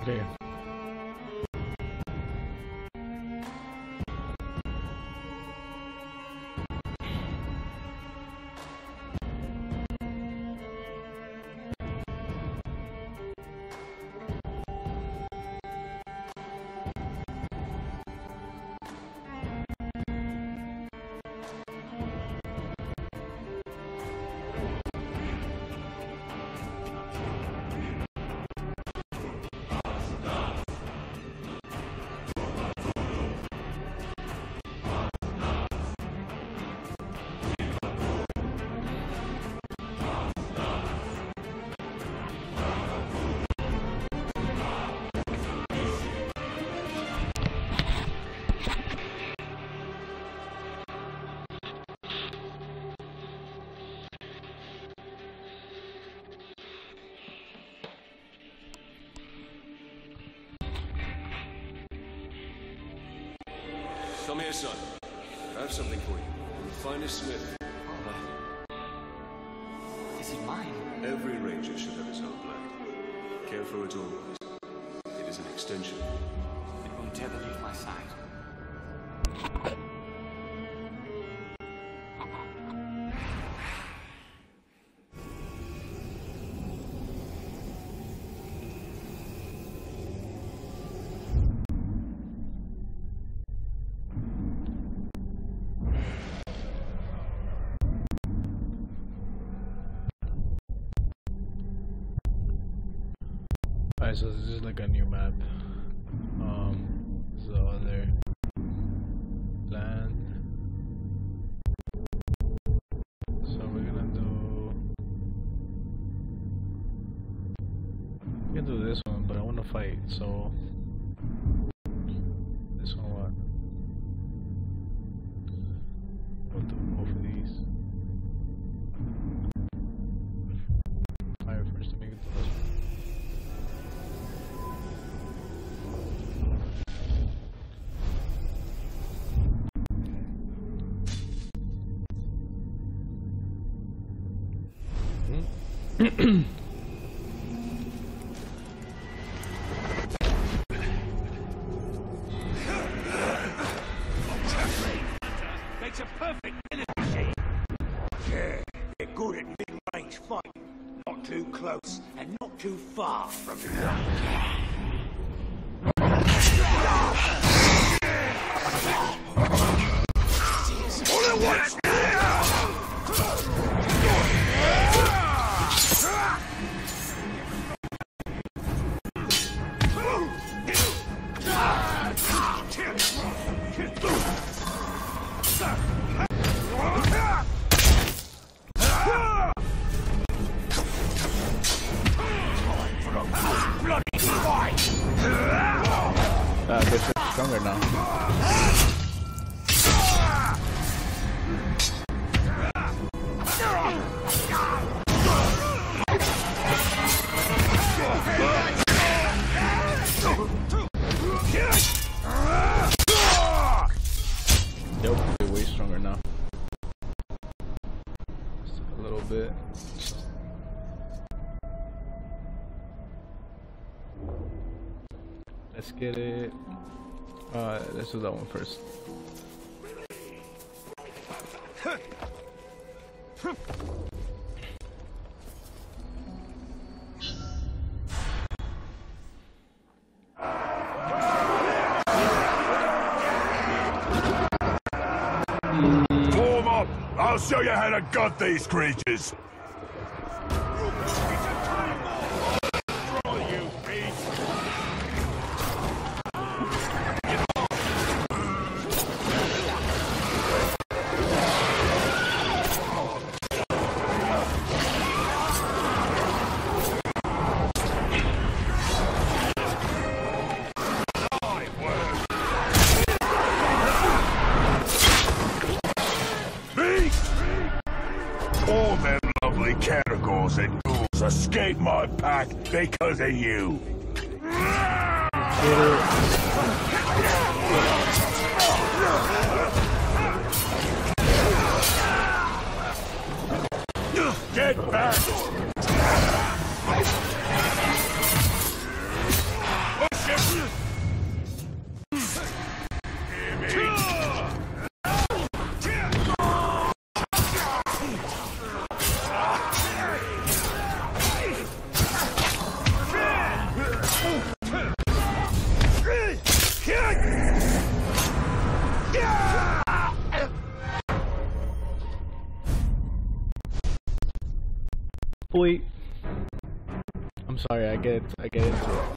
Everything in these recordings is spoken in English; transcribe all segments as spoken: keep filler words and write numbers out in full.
Okay. Come here, son. I have something for you. From the finest smith. Father. Is it mine? Every ranger should have his own blade. Care for it always. It is an extension. It won't ever leave my side. Alright, so this is like a new map. Um, this is the other land. So we're gonna do. We can do this one, but I want to fight. So this one, what? We'll do both of these. Fire first to make it to this one. Makes a perfect military. Yeah, they're good at mid-range fighting. Not too close and not too far from the gun. All at once! Ah, this is stronger now. Nope, they're way stronger now. Just a little bit. Let's get it. Uh, let's do that one first. Warm up! I'll show you how to gut these creatures! All them lovely catergors and ghouls escaped my pack because of you. Get back! boy. I'm sorry, I get I get into it.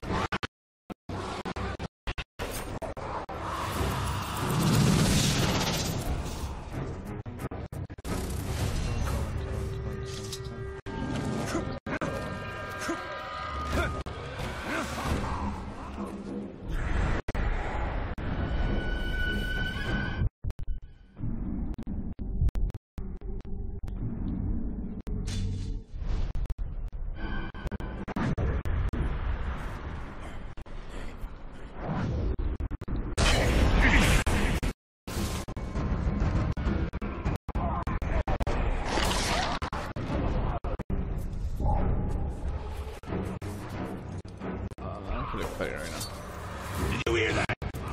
Right now. Did you hear that?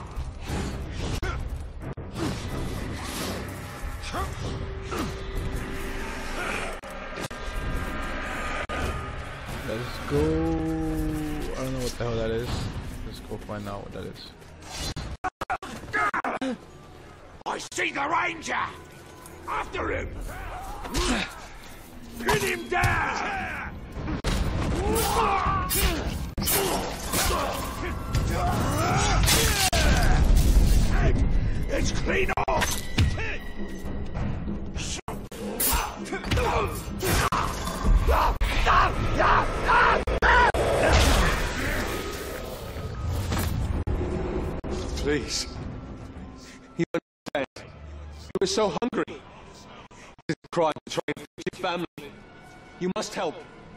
Let's go. I don't know what the hell that is. Let's go find out what that is. I see the ranger! After him! Pin him down! It's clean off! Please. You understand. You were so hungry. It's a crime to try and feed your family. You must help.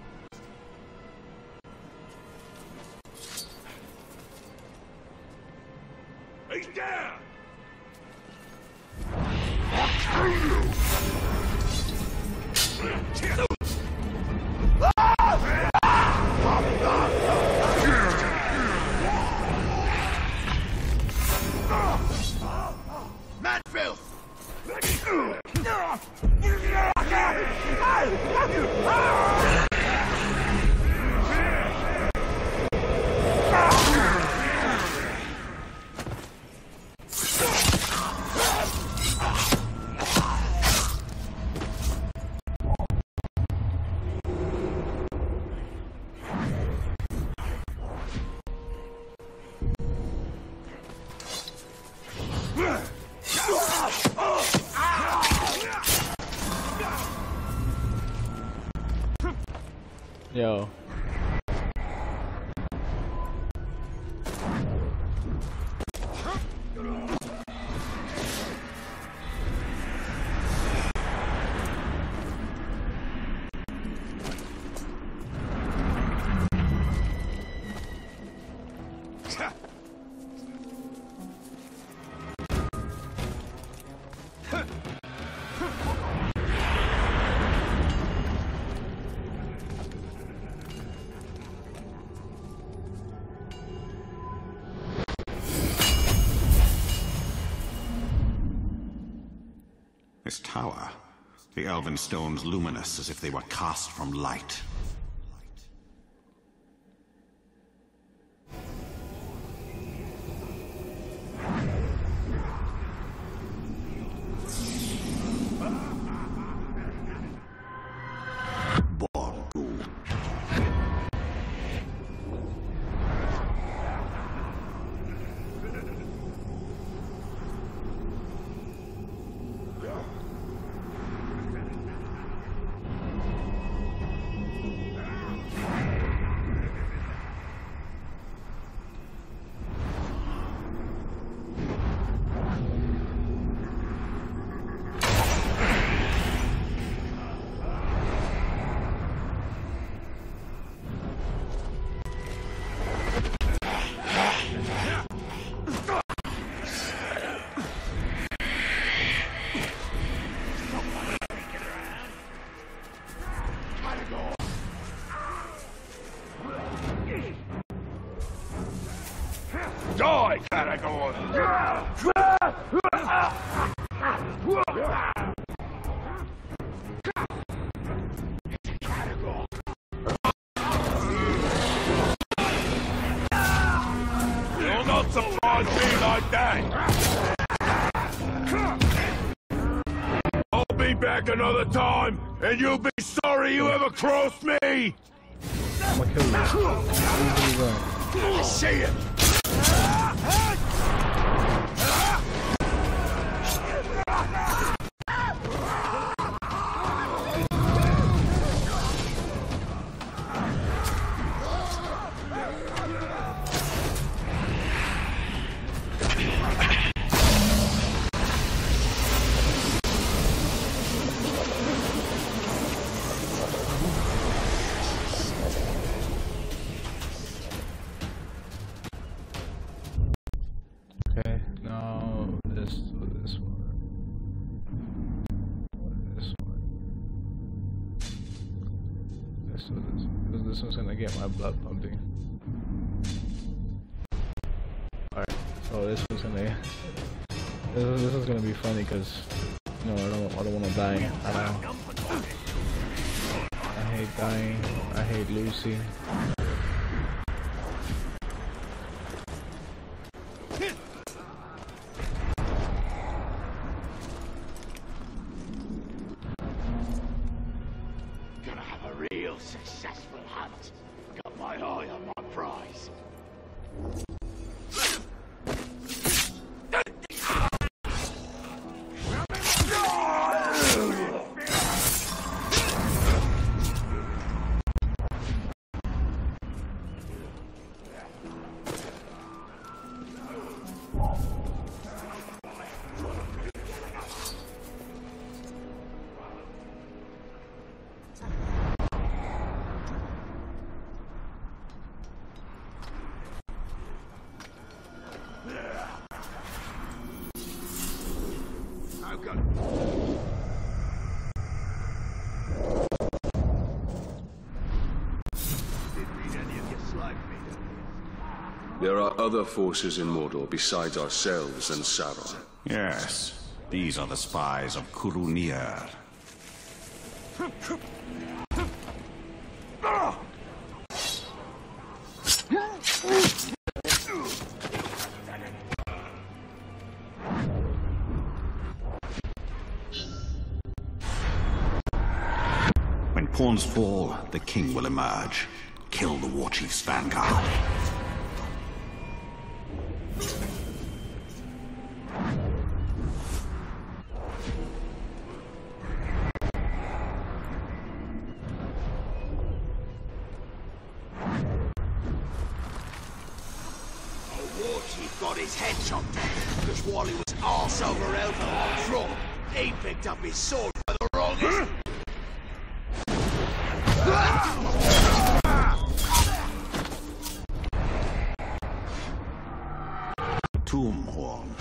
He's down! Man filth! Yo. This tower, the elven stones luminous as if they were cast from light. Die, Caragor! You're not surprised me like that! I'll be back! back another time, and you'll be sorry you ever crossed me! I'm gonna kill you. Where you going? I see it! Okay, now this this one. This one. This one. This one. This one's gonna get my blood pumping. Alright, so this one's gonna this, this is gonna be funny because no, I don't I don't wanna die at all. I hate dying. I hate Lucy. Gonna have a real successful hunt. Got my eye on my prize. There are other forces in Mordor besides ourselves and Sauron. Yes, these are the spies of Curunir. When pawns fall, the king will emerge. Kill the war chief's vanguard. Got his head chopped off because while he was arse over elbow on front, he picked up his sword for the wrong end. Tombhorn.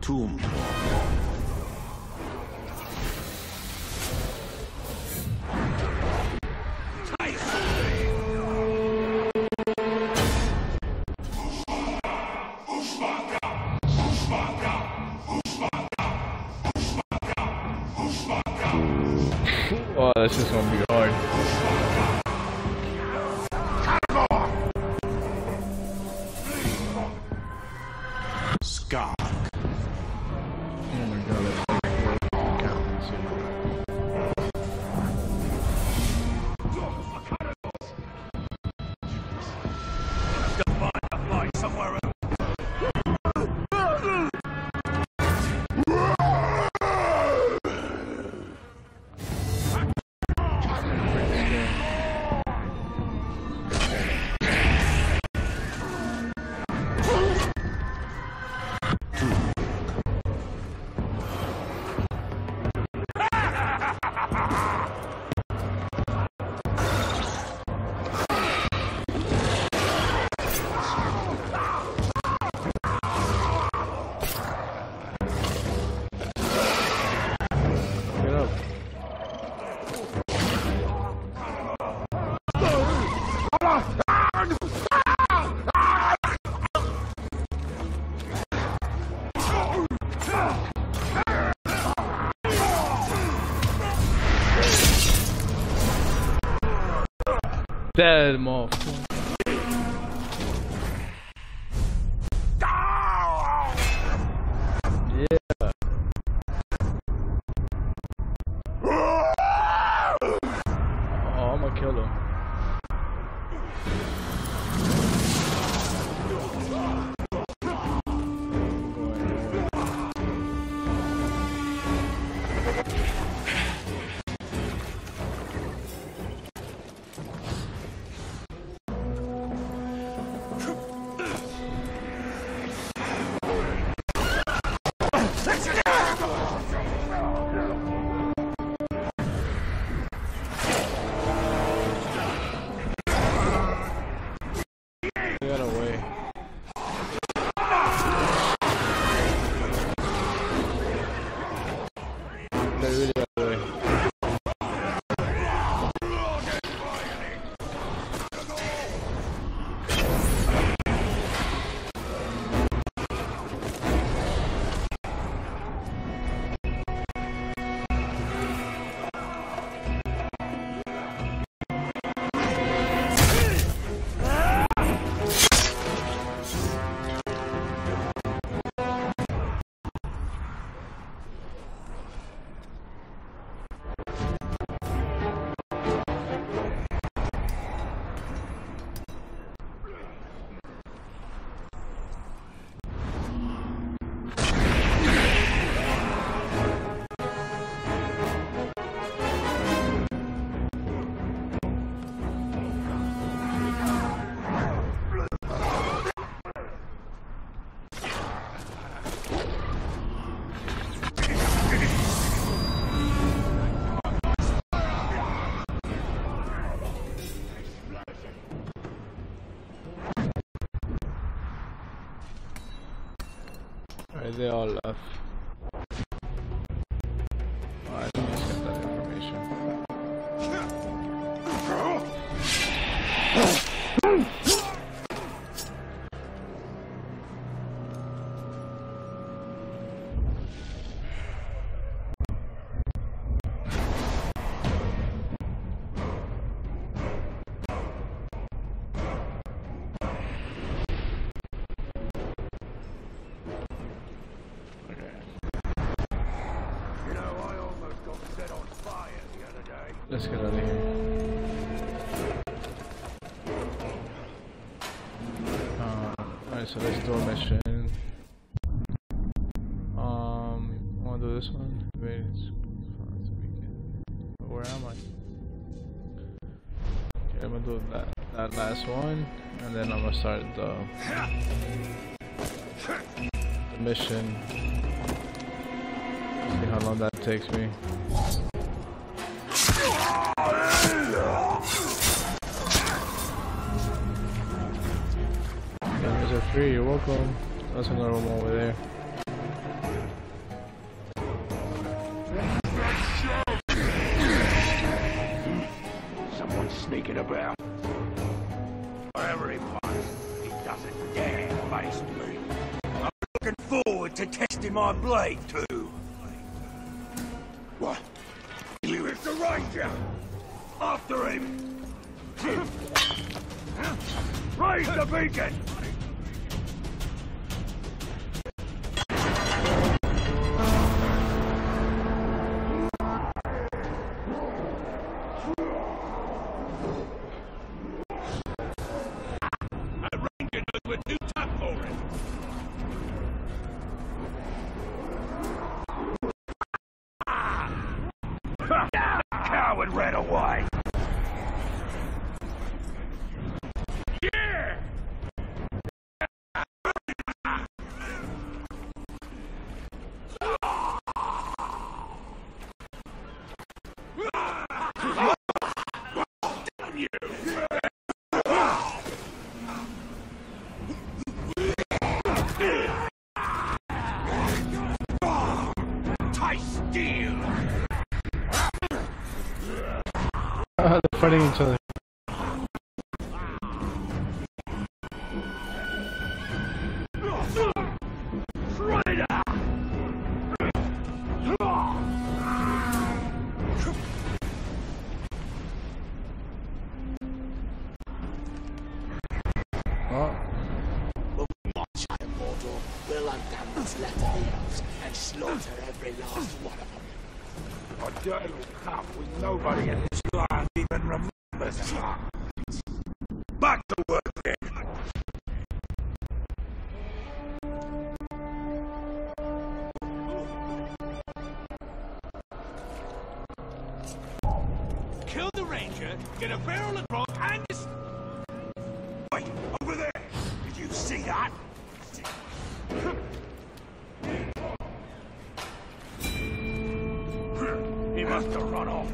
tomb. Oh, this is gonna be hard. Scar. Oh my god, that's like counts. Somewhere else. Dead motherfucker. Yeah. Oh, I'm gonna kill him. Get away. They really got away. Alright, they all left. Alright, let's get that information. Let's get out of here. Uh, Alright, so let's do a mission. Um, I wanna do this one. Wait, where am I? Okay, I'm gonna do that, that last one, and then I'm gonna start the, the mission. See how long that takes me. There's a free, you're welcome. That's another one over there. thinking about? Whatever he wants, he doesn't dare face me. I'm looking forward to testing my blade, too. What? It's the Ranger! After him! Raise the beacon! Coward ran away. Yeah. Damn you. Taste steel. They're fighting each other. Oh. When we march out of Mordor, we'll hunt down what's left of the elves and slaughter every last one of them. A dirty little cup with nobody in this land even remembers. Back to work then. Kill the Ranger, get a barrel of grog, and just... Wait, over there! Did you see that? He must have run off.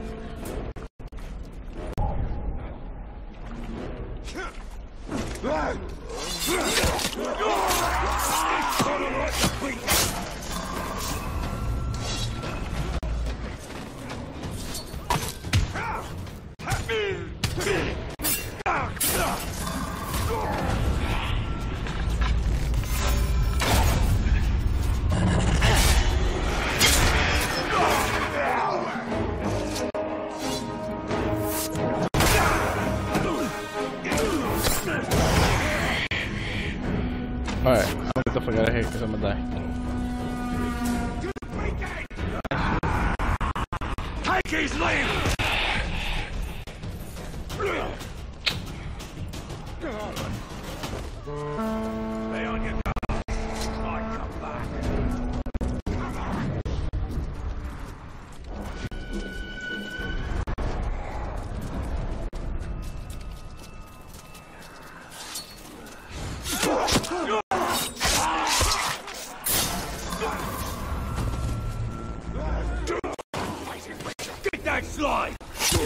Alright, I'm gonna get the fuck out of here because I'm gonna die. Take his leave! Stay on your guard. I come back. Get that slide!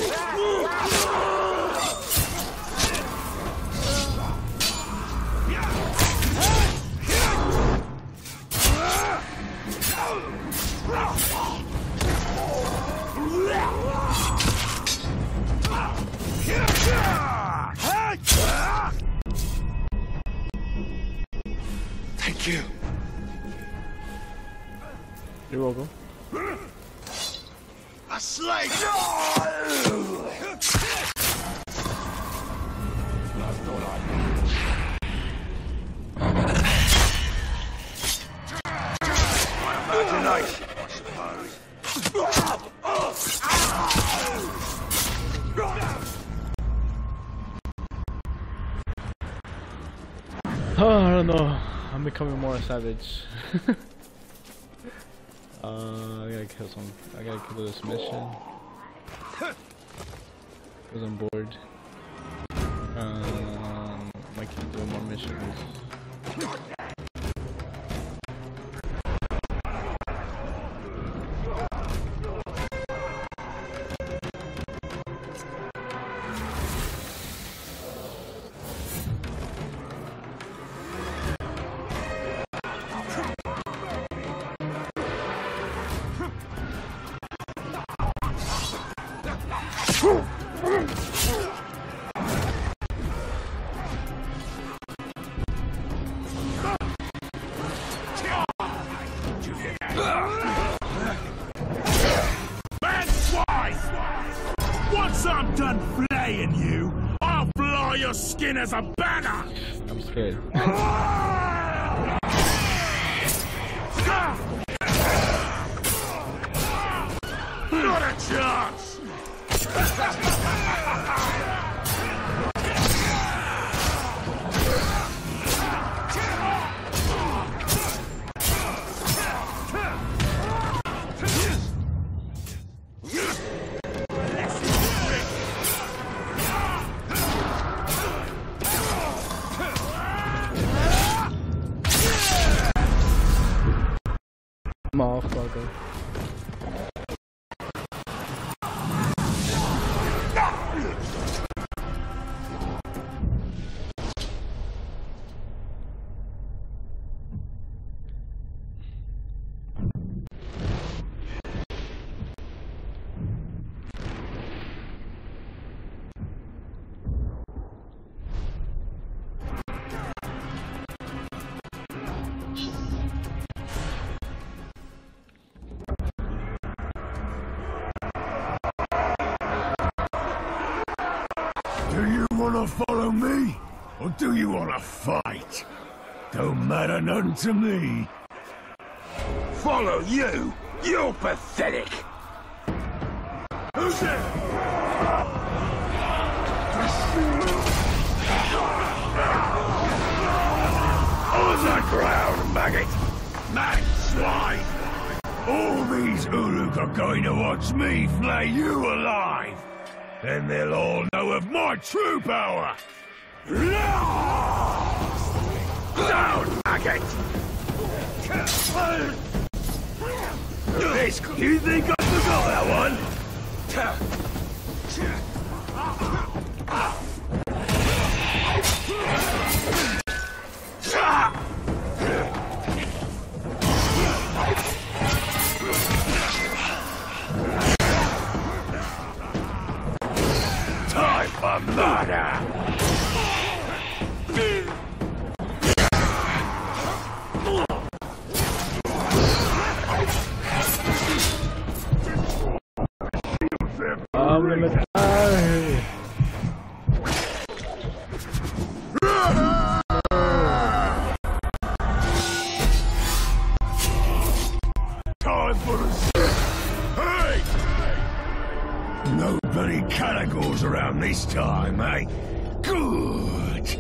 Thank you. You're welcome. A slave! Imagination, I suppose. Oh, I don't know. I'm becoming more savage. uh, I gotta kill some. I gotta kill this mission. Cause I'm bored. Um, I might keep doing more missions. done flaying you, I'll fly your skin as a banner! I'm scared. Not a chance! Motherfucker. Do you want to follow me? Or do you want to fight? Don't matter none to me. Follow you? You're pathetic! Who's there? On the ground, maggot! Mad swine! All these Uruk are going to watch me flay you alive! Then they'll all know of my true power! Down, maggot! This, you think I forgot that one? Time for murder! I'm gonna die. Time for a sip. Hey! No bloody categories around this time, eh? Good!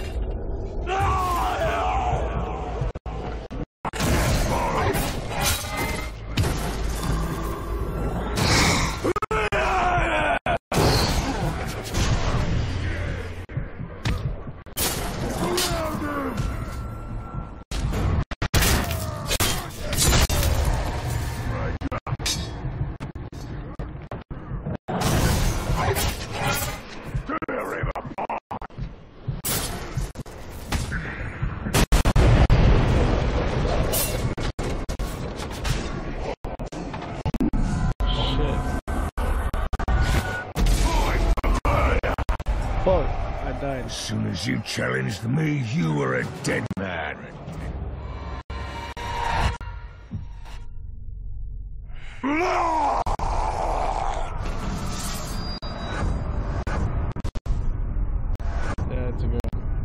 Fuck, I died. As soon as you challenged me, you were a dead man. That's a good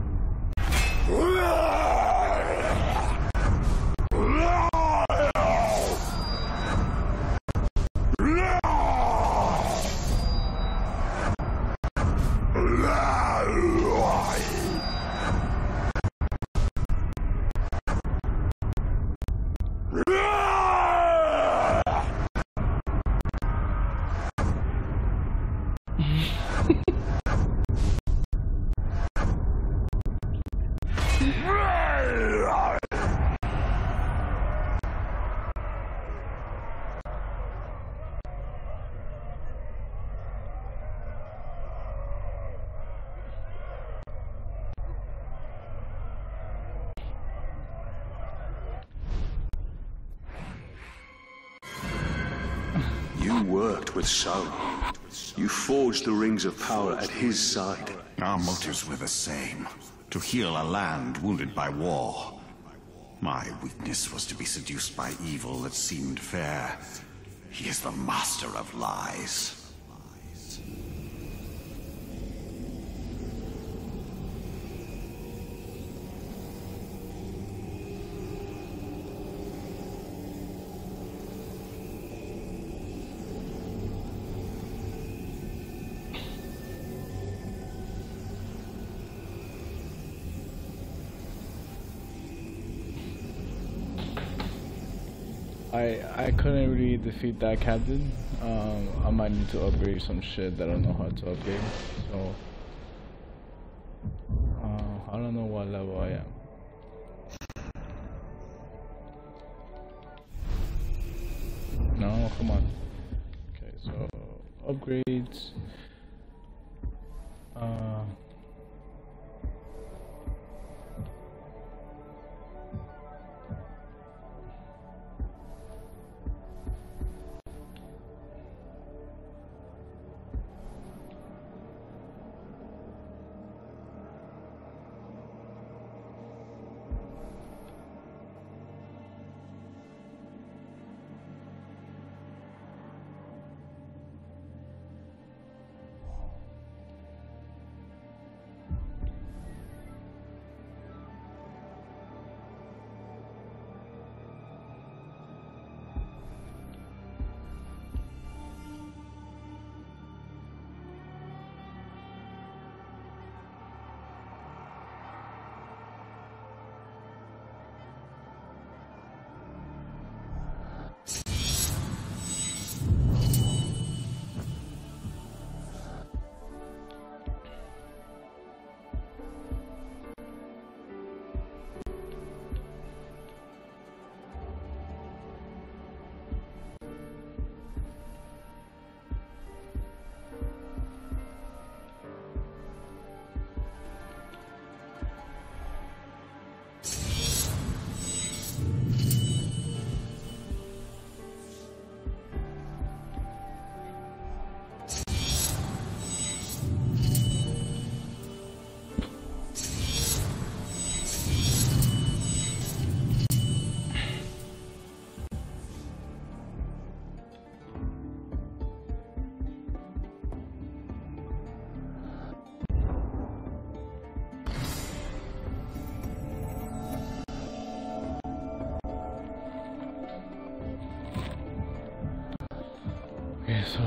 You worked with Sauron. You forged the rings of power at his side. Our motives were the same. To heal a land wounded by war. My weakness was to be seduced by evil that seemed fair. He is the master of lies. I I couldn't really defeat that captain. Um, I might need to upgrade some shit that I don't know how to upgrade. So uh, I don't know what level I am. No, come on. Okay, so upgrades. Uh. Okay, so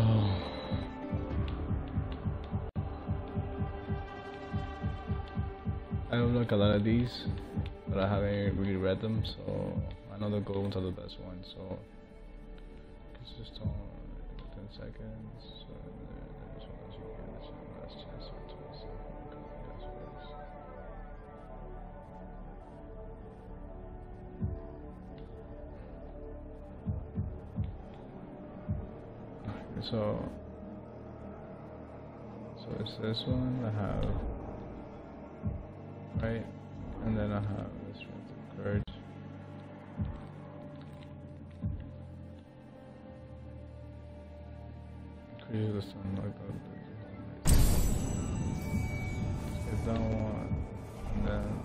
I have like a lot of these, but I haven't really read them, so I know the gold ones are the best ones. So it's just on ten seconds. So this one is okay. This one last chance for twenty seconds. So, so it's this one I have, right, and then I have this one, Courage. Increase the sun like that. Get that one, and then.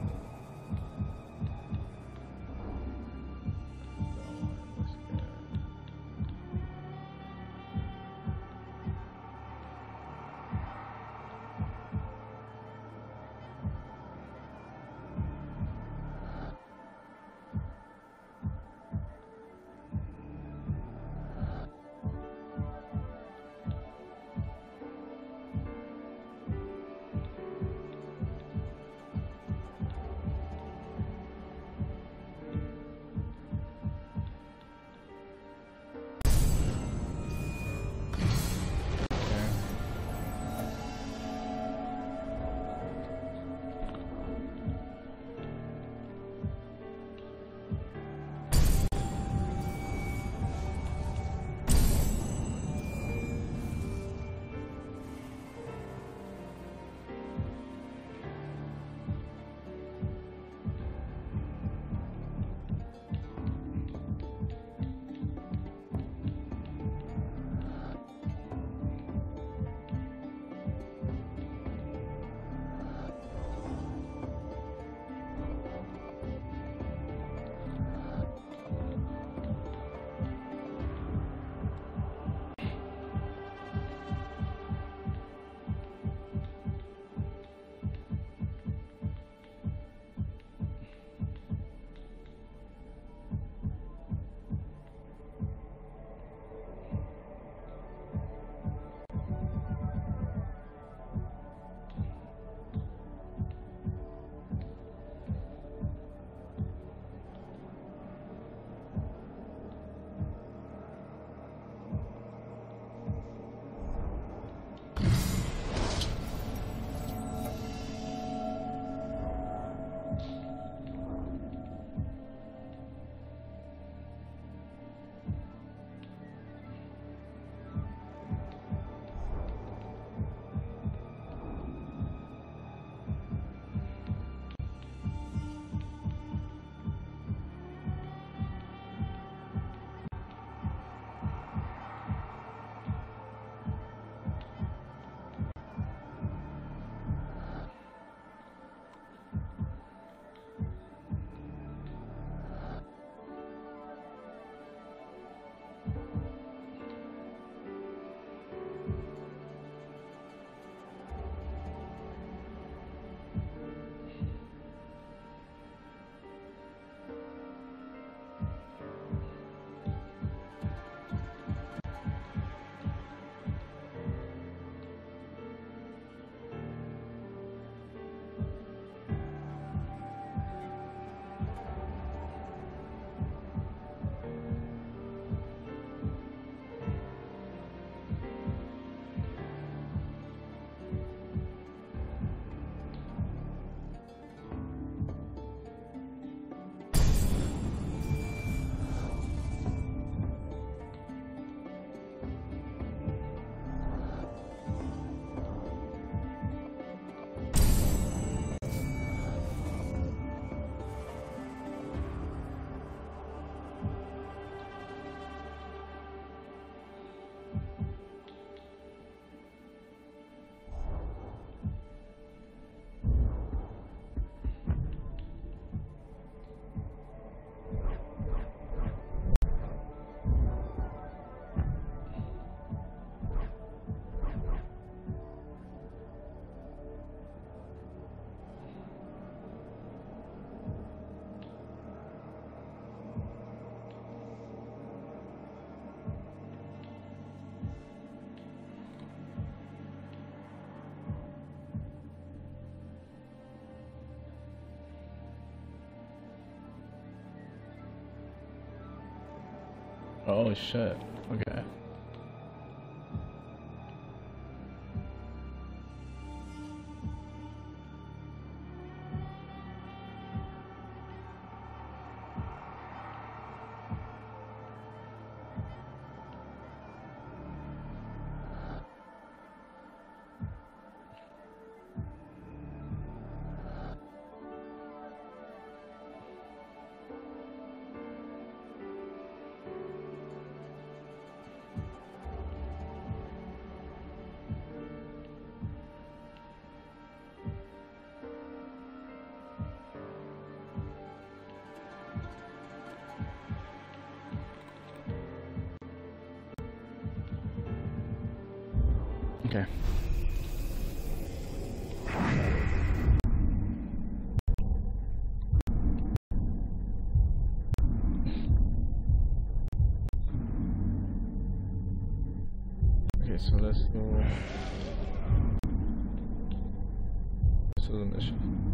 Oh shit. Okay. Okay. Okay, so let's go. Let's do the mission.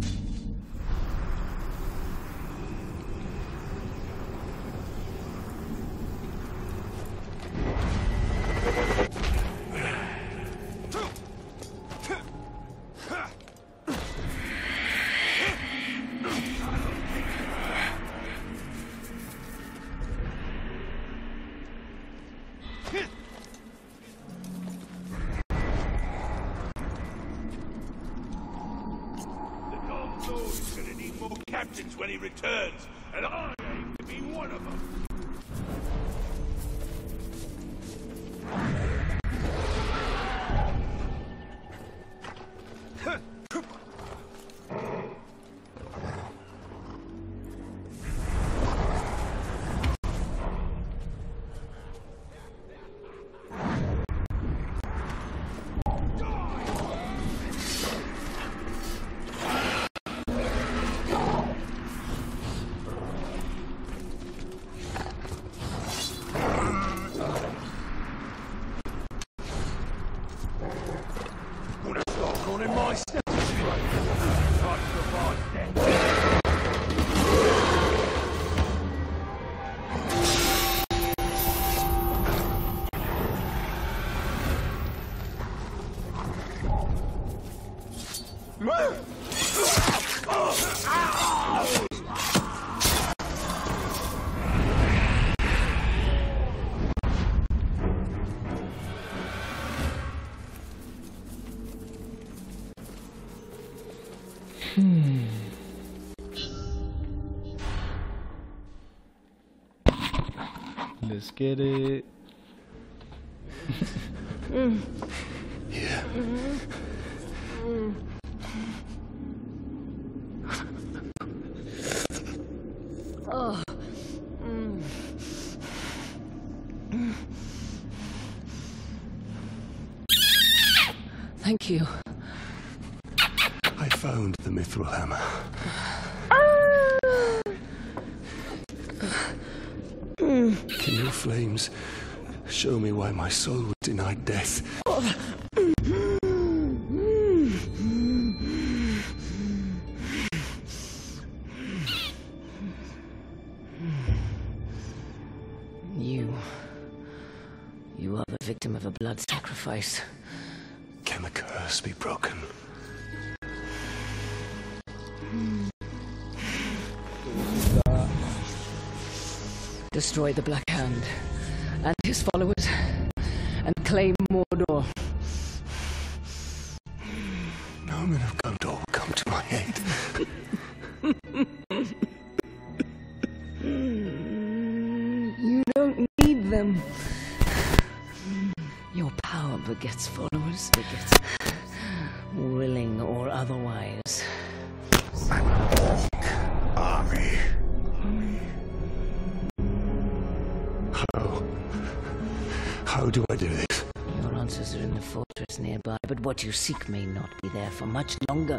Captains when he returns, and I aim to be one of them. Let's get it. mm. Yeah. Mm. Oh. Mm. Thank you. I found the mithril hammer. Can your flames show me why my soul was denied death? You... You are the victim of a blood sacrifice. Can the curse be broken? Destroy the Black Hand and his followers, and claim Mordor. Nomen of Gondor will come to my aid. You don't need them. Your power begets followers, begets willing or otherwise. Army. How? How do I do this? Your answers are in the fortress nearby, but what you seek may not be there for much longer.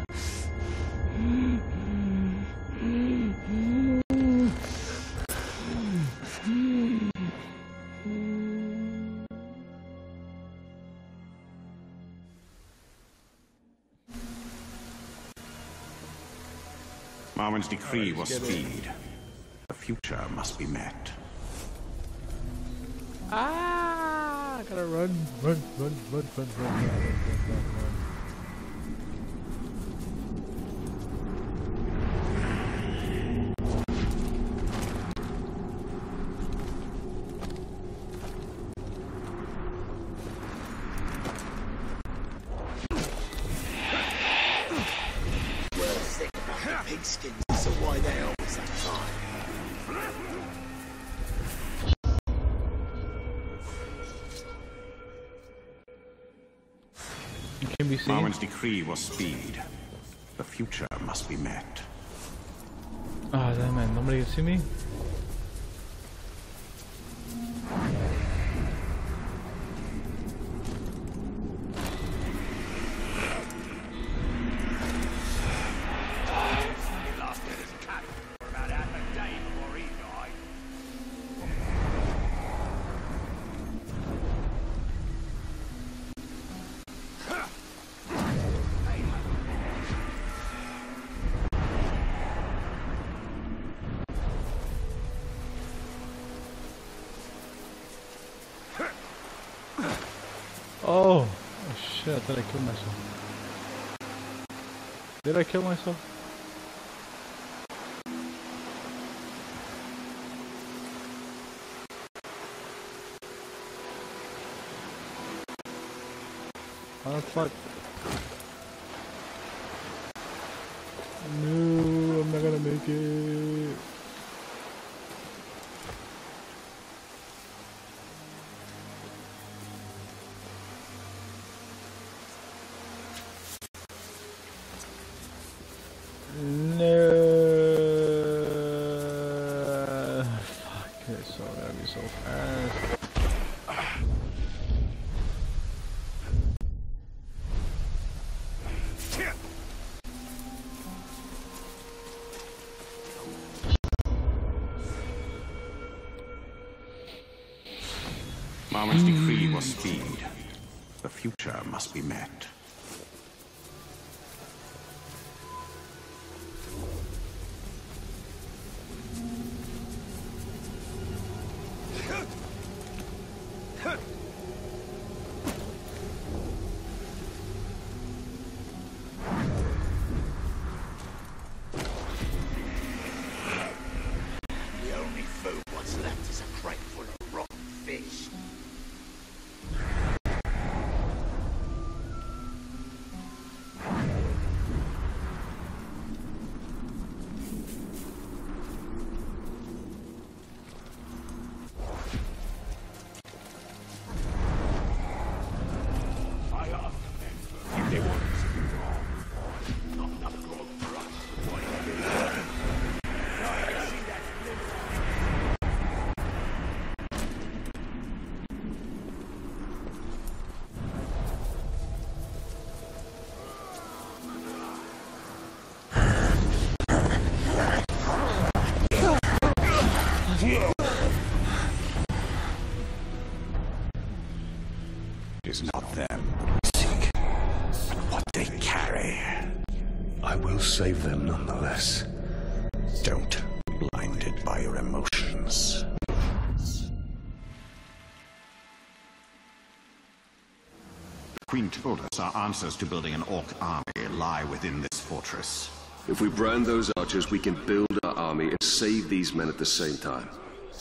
Marwen's decree was speed. The future must be met. Ah! I gotta run, run, run, run, run, run, run, run, run, run, run. Pigskins, so why they always that time? You can be seen. Marwen's decree was speed. The future must be met. Ah, damn man, nobody can see me. Oh, oh shit, I thought I killed myself. Did I kill myself? How the fuck? No, I'm not gonna make it. No. Fuck, it's so gotta be so fast. Marwen's decree was speed. The future must be met. The only food what's left is a crate full of rotten fish. I asked them if they wanted to be wrong. Not another grog for us. Why not be learning? Now I see that It is not them we seek, but what they carry. I will save them nonetheless. Don't be blinded by your emotions. The Queen told us our answers to building an orc army lie within this fortress. If we brand those archers, we can build our army and save these men at the same time.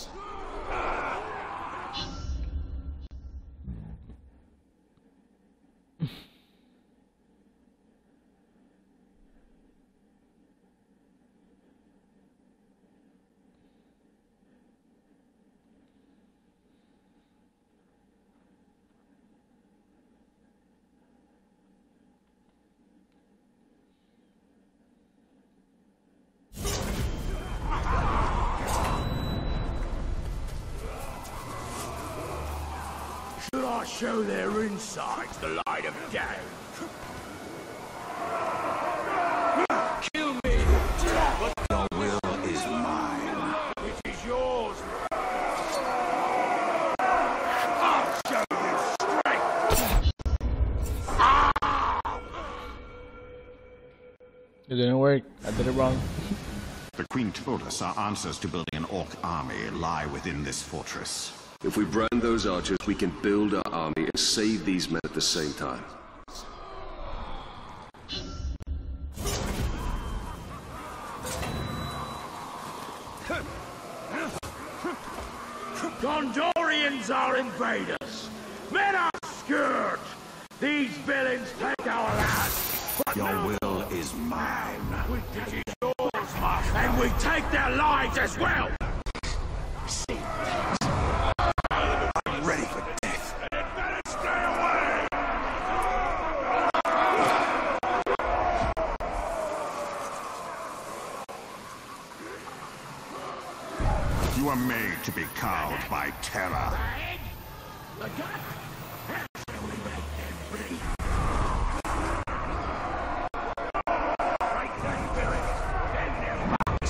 Should I show their insides the light of day? Kill me! Your will is mine. It is yours! I'll show you strength! It didn't work. I did it wrong. The Queen told us our answers to building an orc army lie within this fortress. If we brand those archers, we can build our army and save these men at the same time. Gondorians are invaders. Men are scourged. These villains take our land. But Your now will is mine. we take yours, master. And we take their lives as well. I'm ready for death. It better stay away. You are made to be cowed by terror. The gun. How shall we make them bleed? Break that village. Then their backs.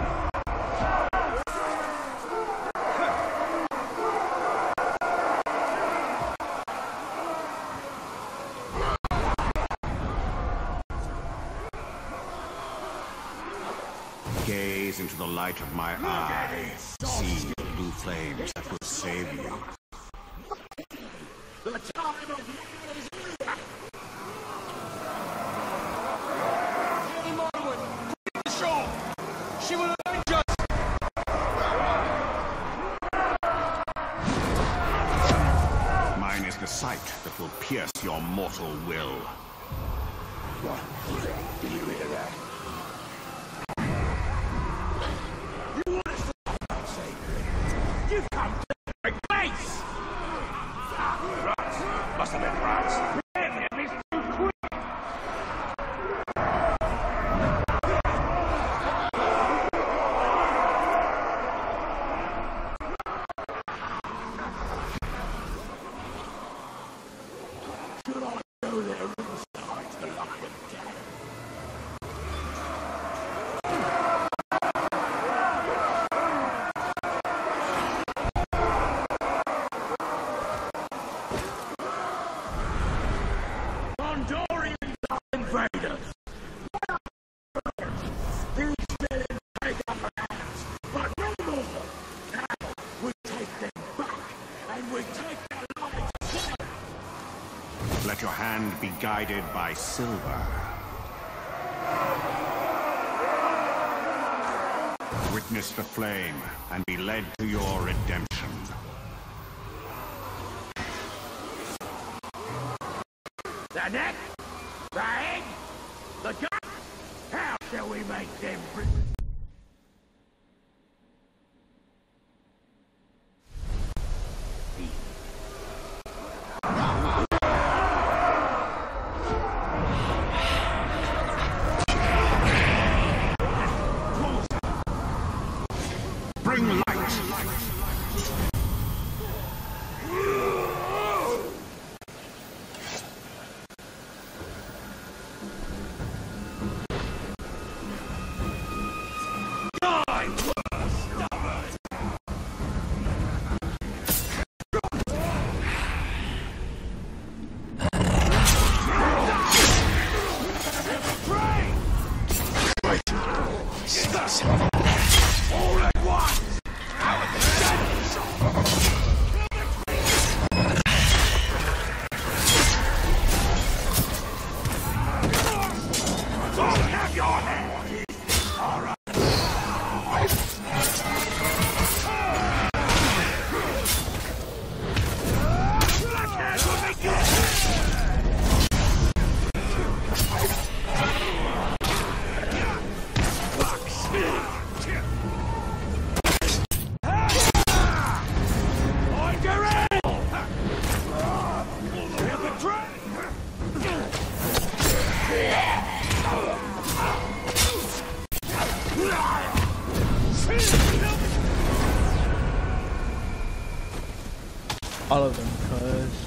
Gaze into the light of my eyes. See the blue flames that will save you. The time of war is near. Lady Morwen, quick to shore! She will avenge us! Mine is the sight that will pierce your mortal will. Did you hear that? You've come to the right place! Rats! Must have been rats! Preparing them is too quick! Should I go there inside the lion den? Gondorians are invaders. These villains take our lands, but no more. Now we take them back, and we take their lives as well. Let your hand be guided by silver. Witness the flame and be led to your redemption. The neck, the head, the gut. How shall we make them bring? Bring light! All at once! Out of the Don't have your hand! All right. Black Hand will make you All of them, cuz.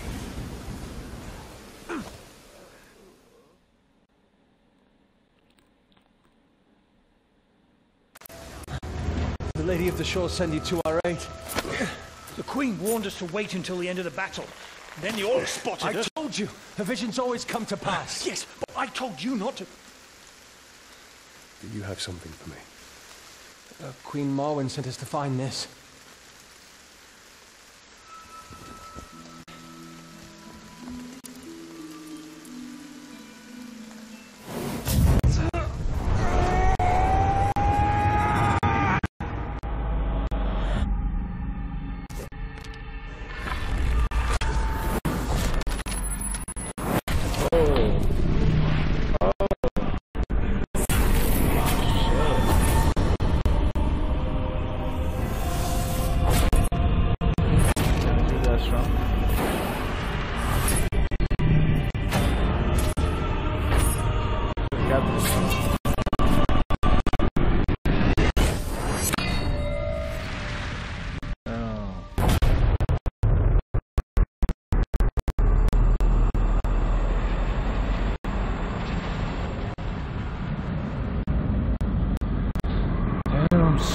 The Lady of the Shore send you to our aid. The Queen warned us to wait until the end of the battle. Then the orcs spotted I us. told you, her visions always come to pass. Yes, but I told you not to. Do you have something for me? Uh, Queen Marwen sent us to find this.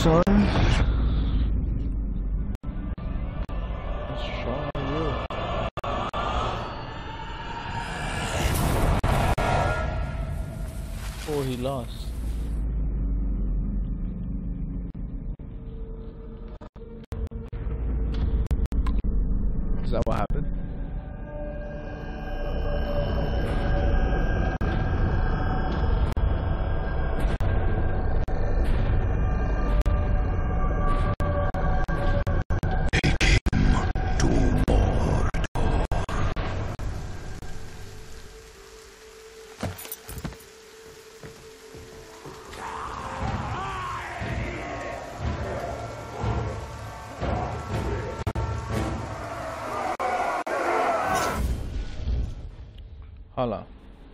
son. What's wrong with you? Oh, he lost. Is that what happened? Hala.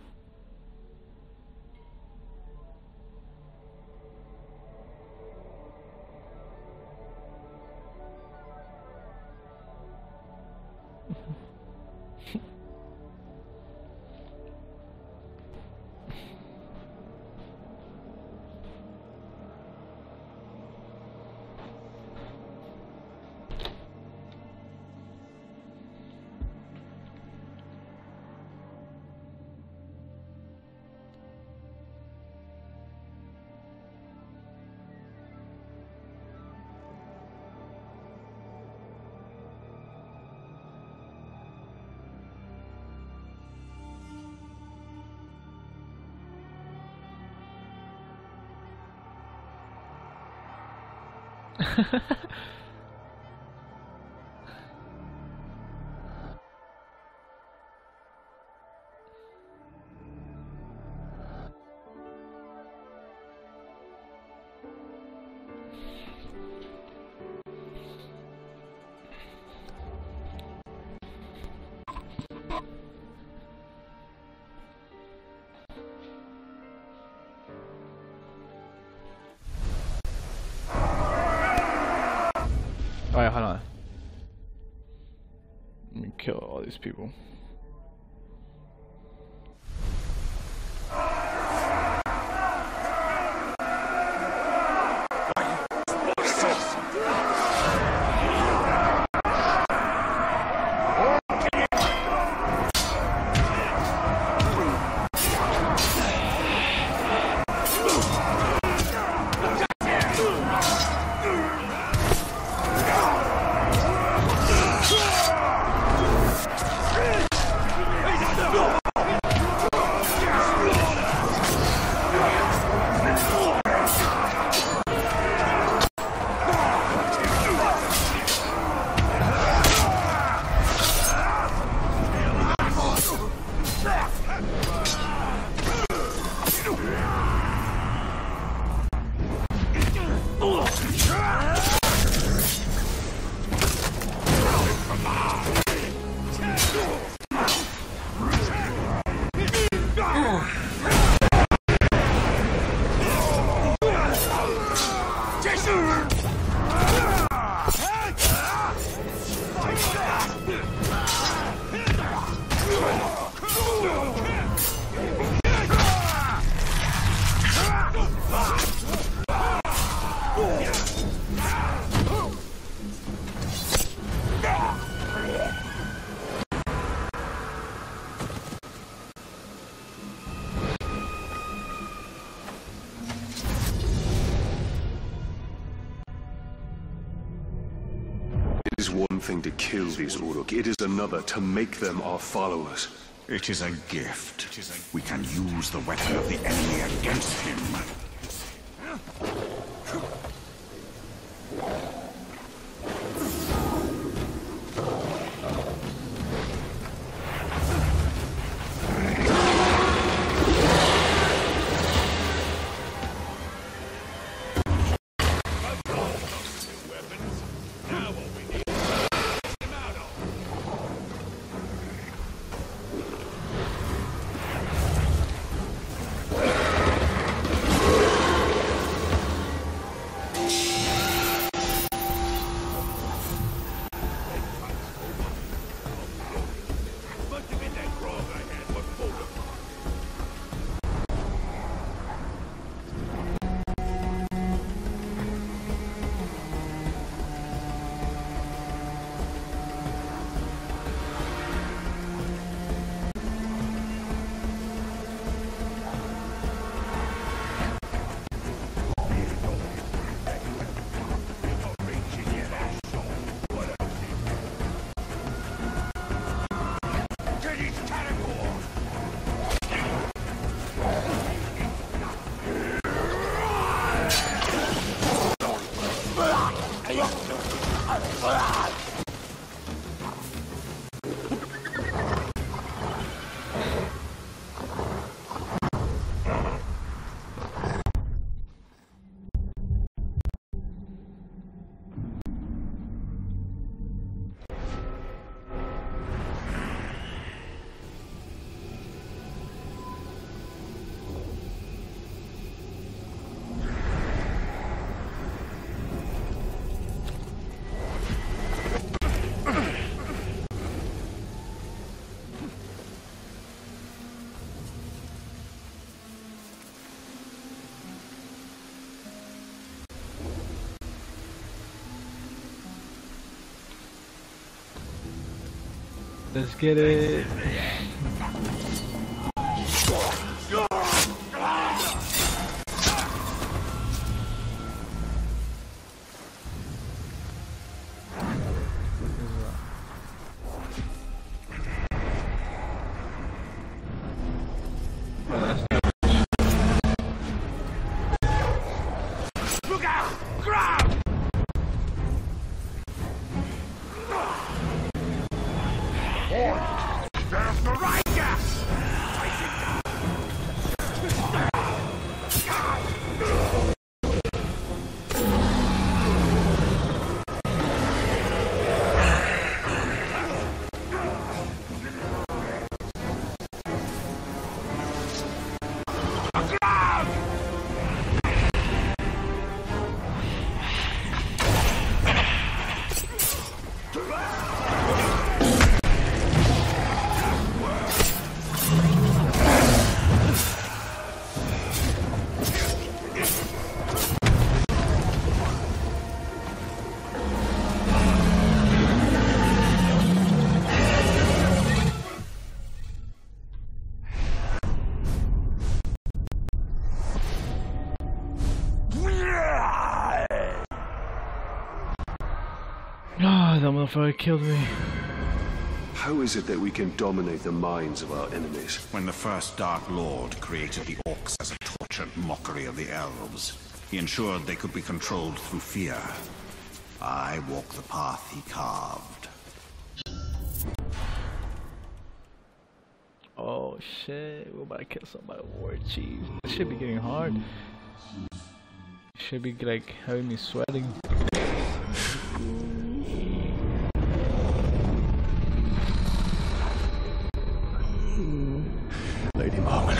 Alright, hold on. Let me kill all these people. It is one thing to kill these Uruk, it is another to make them our followers. It is a gift. We can use the weapon of the enemy against him. Let's get it. Look out! Grab! There's the right gas! Ah, that motherfucker killed me. How is it that we can dominate the minds of our enemies? When the first Dark Lord created the orcs as a tortured mockery of the elves, he ensured they could be controlled through fear. I walk the path he carved. Oh shit, we're about to kill somebody. War chief. This should be getting hard. Should be like having me sweating. Lady Marwen.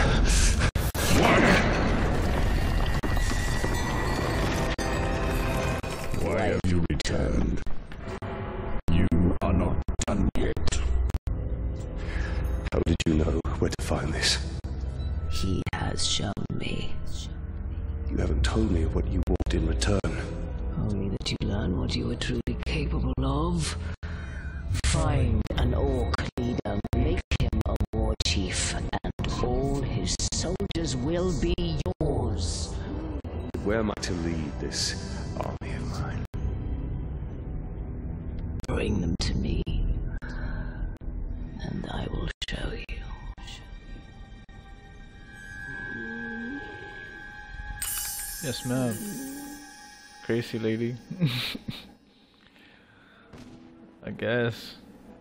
Why have you returned? You are not done yet. How did you know where to find this? He has shown me. You haven't told me what you want in return. Only that you learn what you are truly capable of. Find an orc leader, make him a war chief, and all his soldiers will be yours. Where am I to lead this army of mine? Bring them to me, and I will show you. Yes, ma'am. Crazy lady. I guess.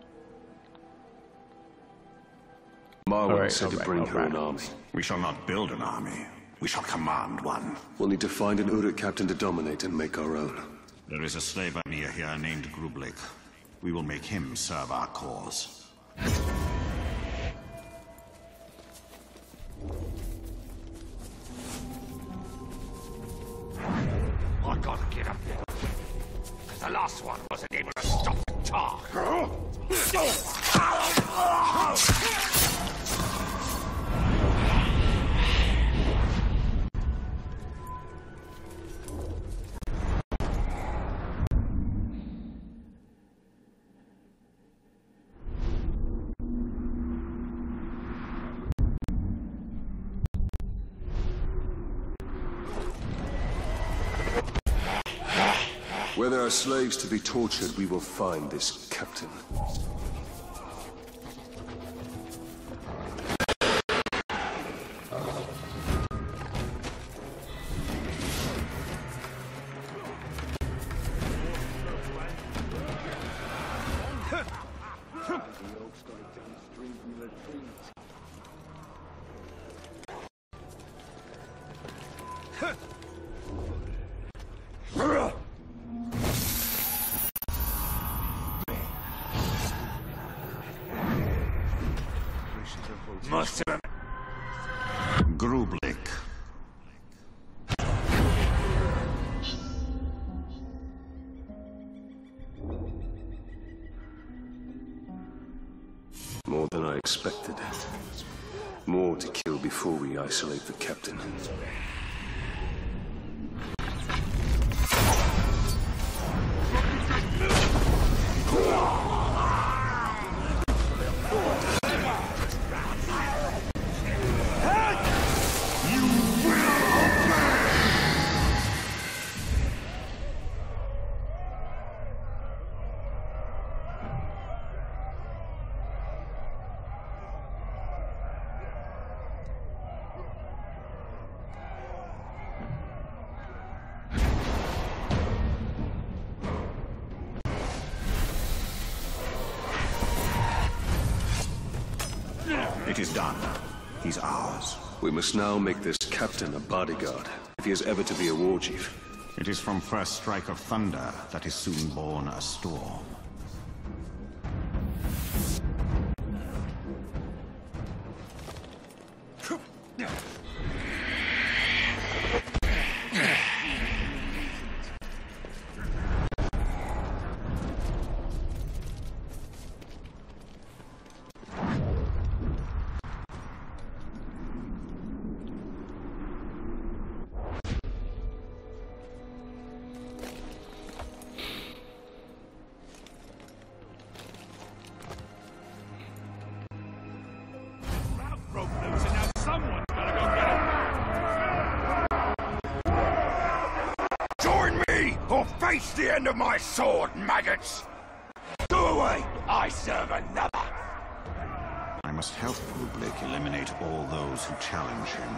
Marwen right, said all to right, bring all her right. an army. We shall not build an army. We shall command one. We'll need to find an Uruk captain to dominate and make our own. There is a slave near here named Grublik. We will make him serve our cause. I gotta get up there. Because the last one wasn't able to stop the charge. Where there are slaves to be tortured, we will find this captain. Must have. Grublik. More than I expected. More to kill before we isolate the captain. It is done. He's ours. We must now make this captain a bodyguard, if he is ever to be a war chief. It is from first strike of thunder that is soon born a storm. Face the end of my sword, maggots! Go away! I serve another! I must help Rublik eliminate all those who challenge him.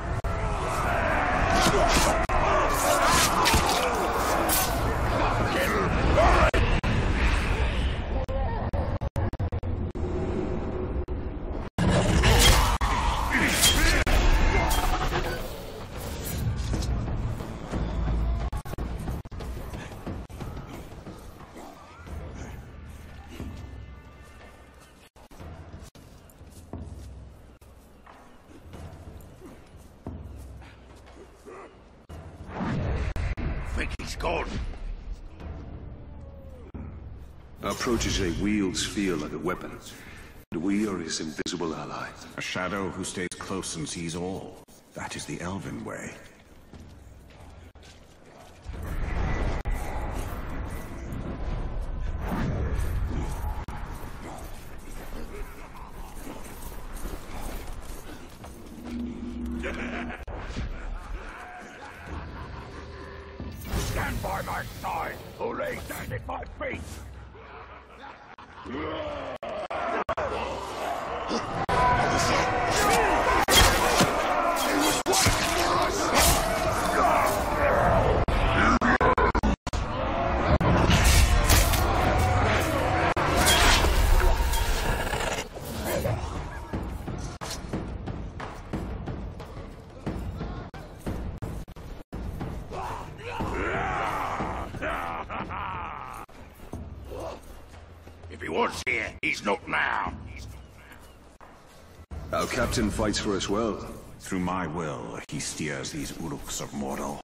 Our protege wields fear like a weapon, and we are his invisible ally. A shadow who stays close and sees all. That is the Elven way. Stand by my side, or lay down at my feet! If he was here, he's not now. Our captain fights for us well. Through my will, he steers these Uruks of Mordor.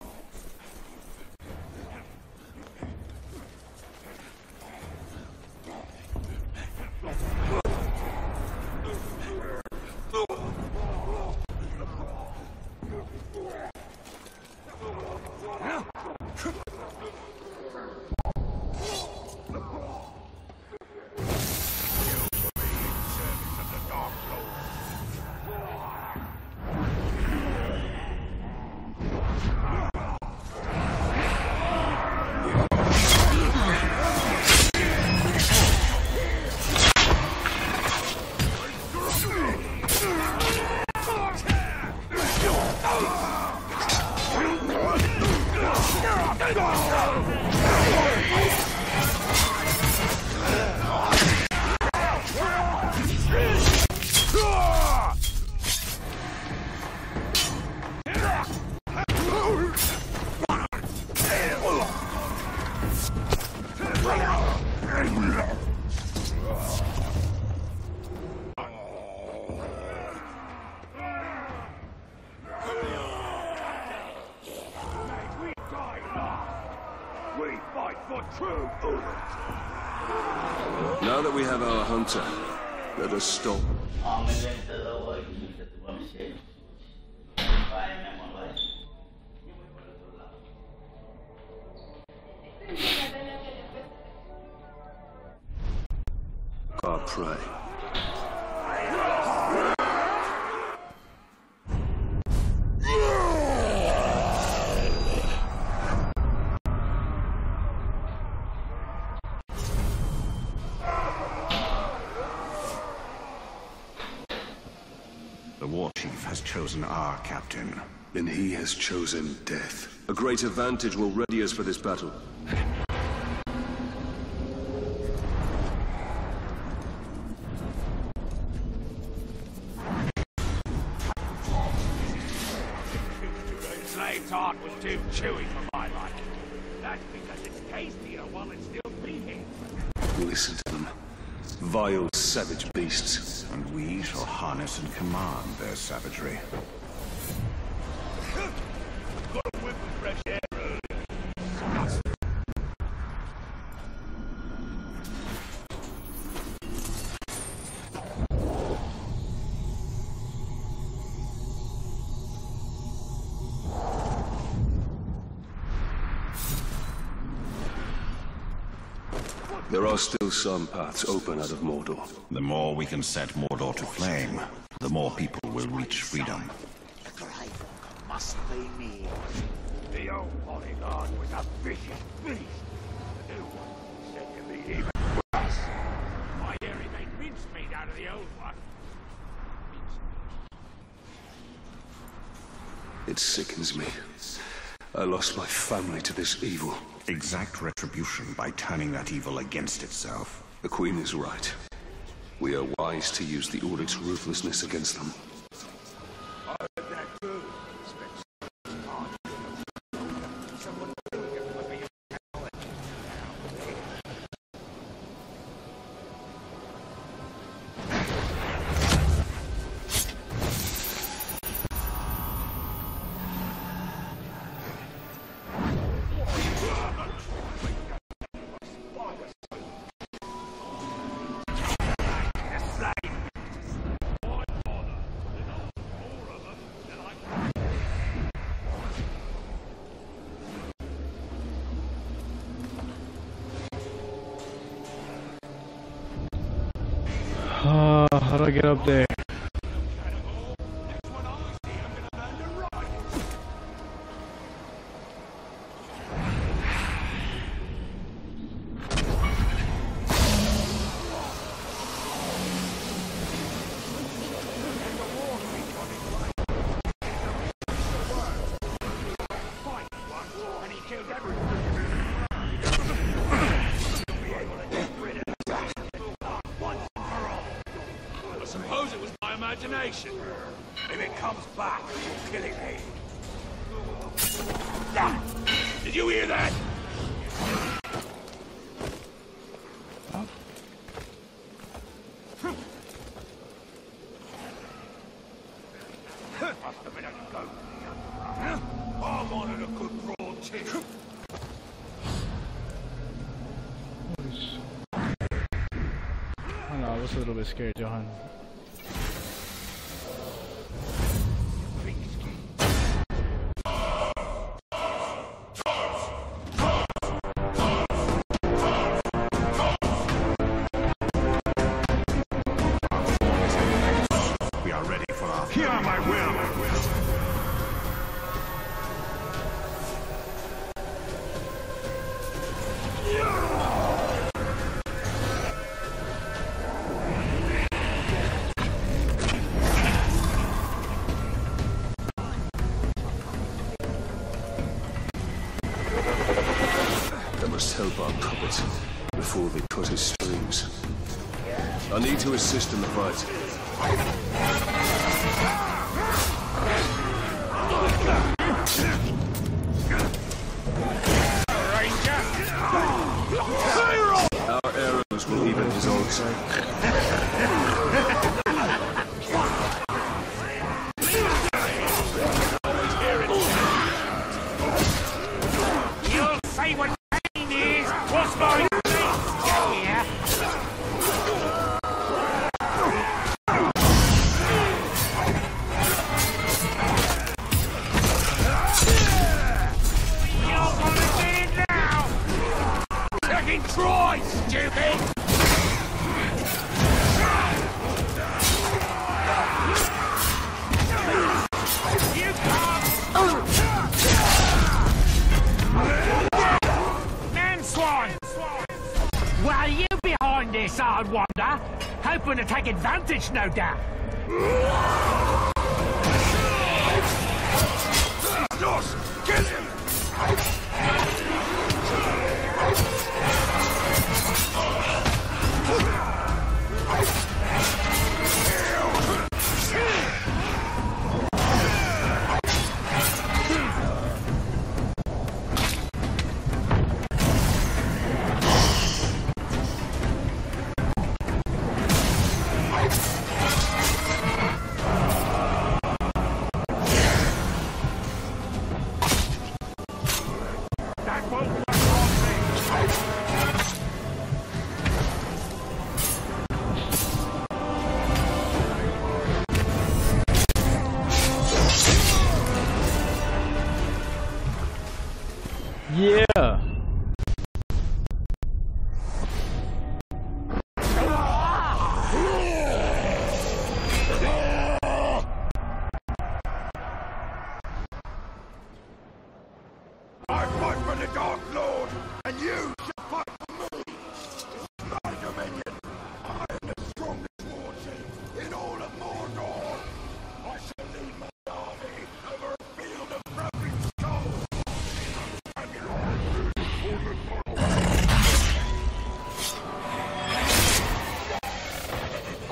Now that we have our hunter, let us stop. Our prey. The war chief has chosen our captain. And he has chosen death. A great advantage will ready us for this battle. tart was too chewy for my liking. That's because it's tastier while it's still beating. Listen to them. Vile, savage beasts. And we shall harness and command their savagery. Got a whiff of fresh air earlier. There are still some paths open out of Mordor. The more we can set Mordor to flame, the more people will reach freedom. The Greyfolk must be near. The old bodyguard was a vicious beast. The new one is said to be even worse. I hear he made mincemeat out of the old one. It sickens me. I lost my family to this evil. Exact retribution by turning that evil against itself. The Queen is right. We are wise to use the Oric's ruthlessness against them. I heard that too. Someone Uh, how do I get up there? Suppose it was my imagination. If it comes back, we'll kill it here. Did you hear that? Oh. Must have been a goat. I wanted a good broad tip. I know, I was a little bit scared, Johan. We are ready for our... Hear my will! I must help our puppet before they cut his strings. I need to assist in the fight. Our arrows will even his own sight. You'll say what pain is. What's my yeah. You're gonna get it now. Second try, stupid. You can't. Manswan! Well, you behind this, I wonder? Hoping to take advantage, no doubt. Los! Kill him!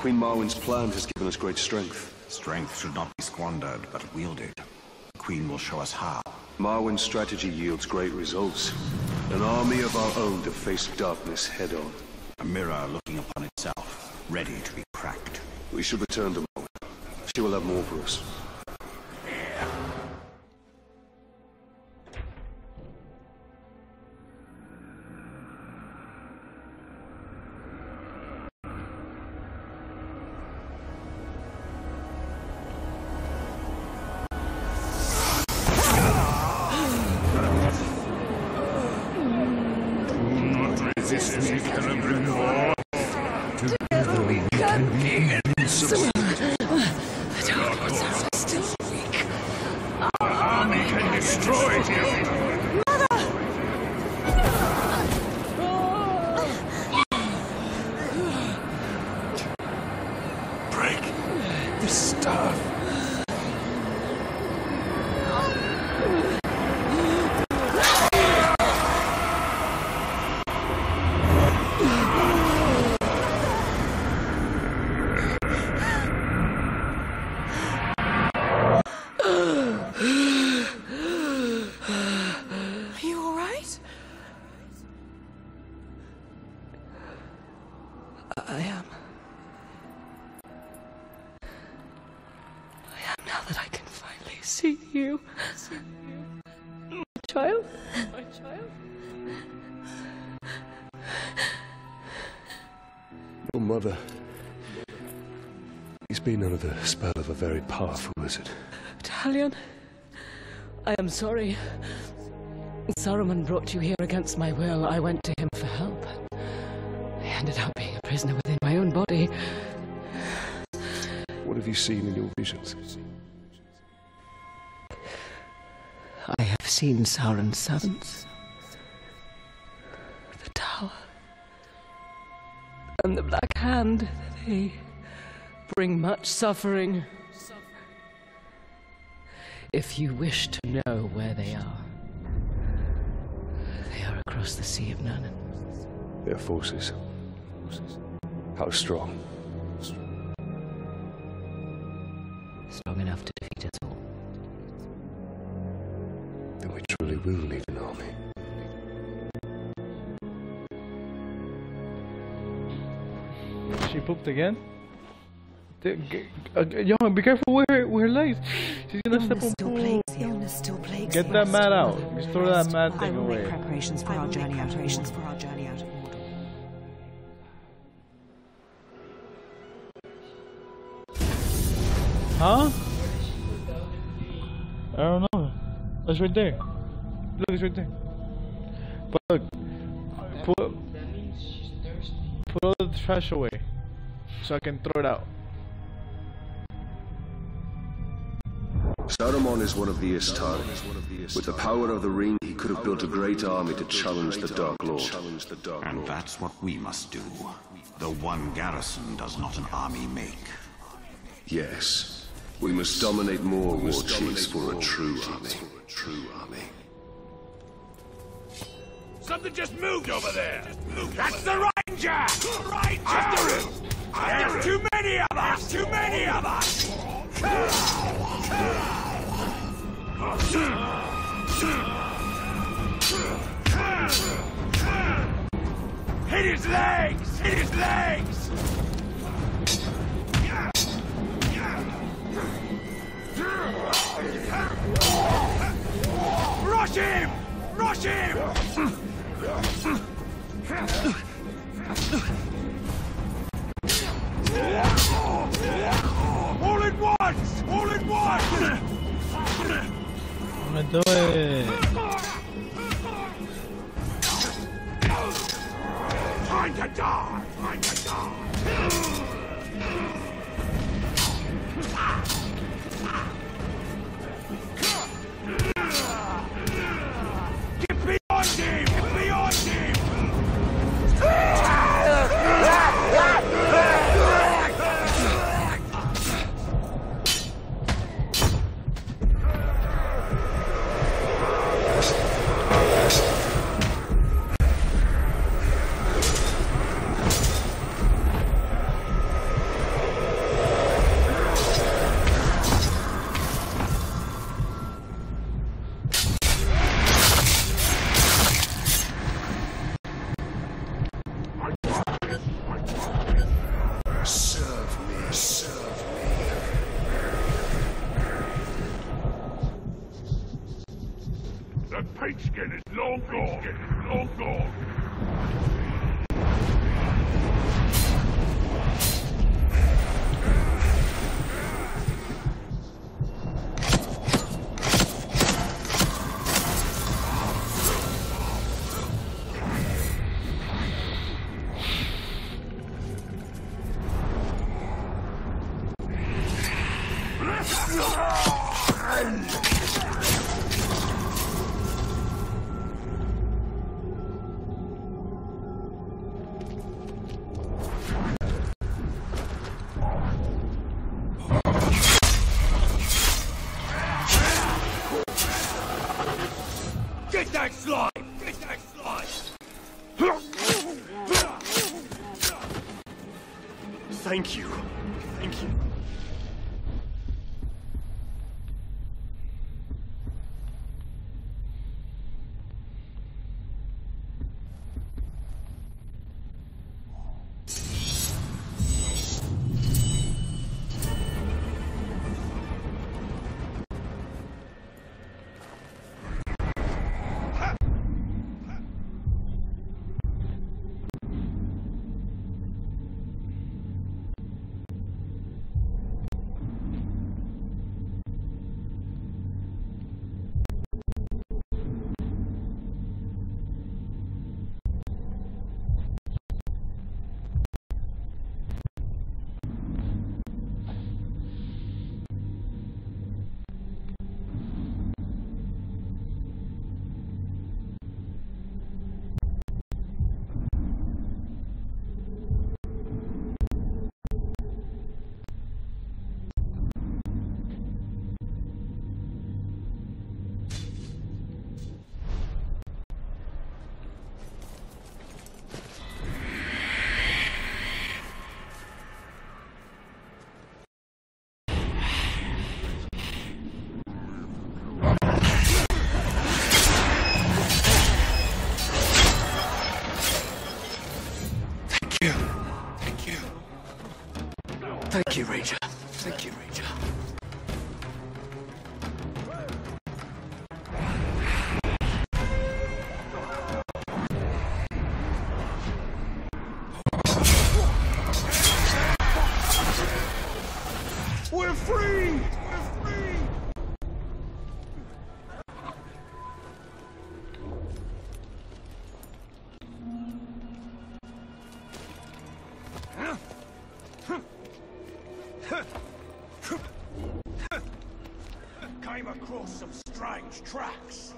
Queen Marwen's plan has given us great strength. Strength should not be squandered, but wielded. The Queen will show us how. Marwen's strategy yields great results. An army of our own to face darkness head-on. A mirror looking upon itself, ready to be cracked. We should return to Marwen. She will have more for us. Mother. He's been under the spell of a very powerful wizard. Talion, I am sorry. Saruman brought you here against my will. I went to him for help. I ended up being a prisoner within my own body. What have you seen in your visions? I have seen Sauron's servants. The tower. And the Black Hand. They bring much suffering. If you wish to know where they are, they are across the Sea of Nurnen. Their forces. How strong? Strong enough to defeat us all. Then we truly will need an army. She pooped again? The, g uh, Johan, be careful with her, with her legs. She's gonna step on pool. Get that mat out. Just throw that mat thing away. Preparations for our journey out. Preparations for our journey out of Mordor. Huh? I don't know. It's right there. Look, it's right there. But look, put, put all the trash away so I can throw it out. Saruman is one of the Istari. With the power of the ring, he could have built a great army to challenge the Dark Lord. And that's what we must do. The one garrison does not an army make. Yes. We must dominate more war chiefs for a true army. Something just moved over there! That's the Ranger! Ranger! After him! There's too many of us! Too many of us! Hit his legs! Hit his legs! Rush him! Rush him! All at once! All at once! I'm gonna do it. Time to die! Time to die! Get beyond him! Get beyond him! Pigskin is long gone. Long gone. Get that slime! Get that slime! Thank you. Thank you. Thank you, Ranger. Thank you, Ranger. We're free! We're free! Came across some strange tracks.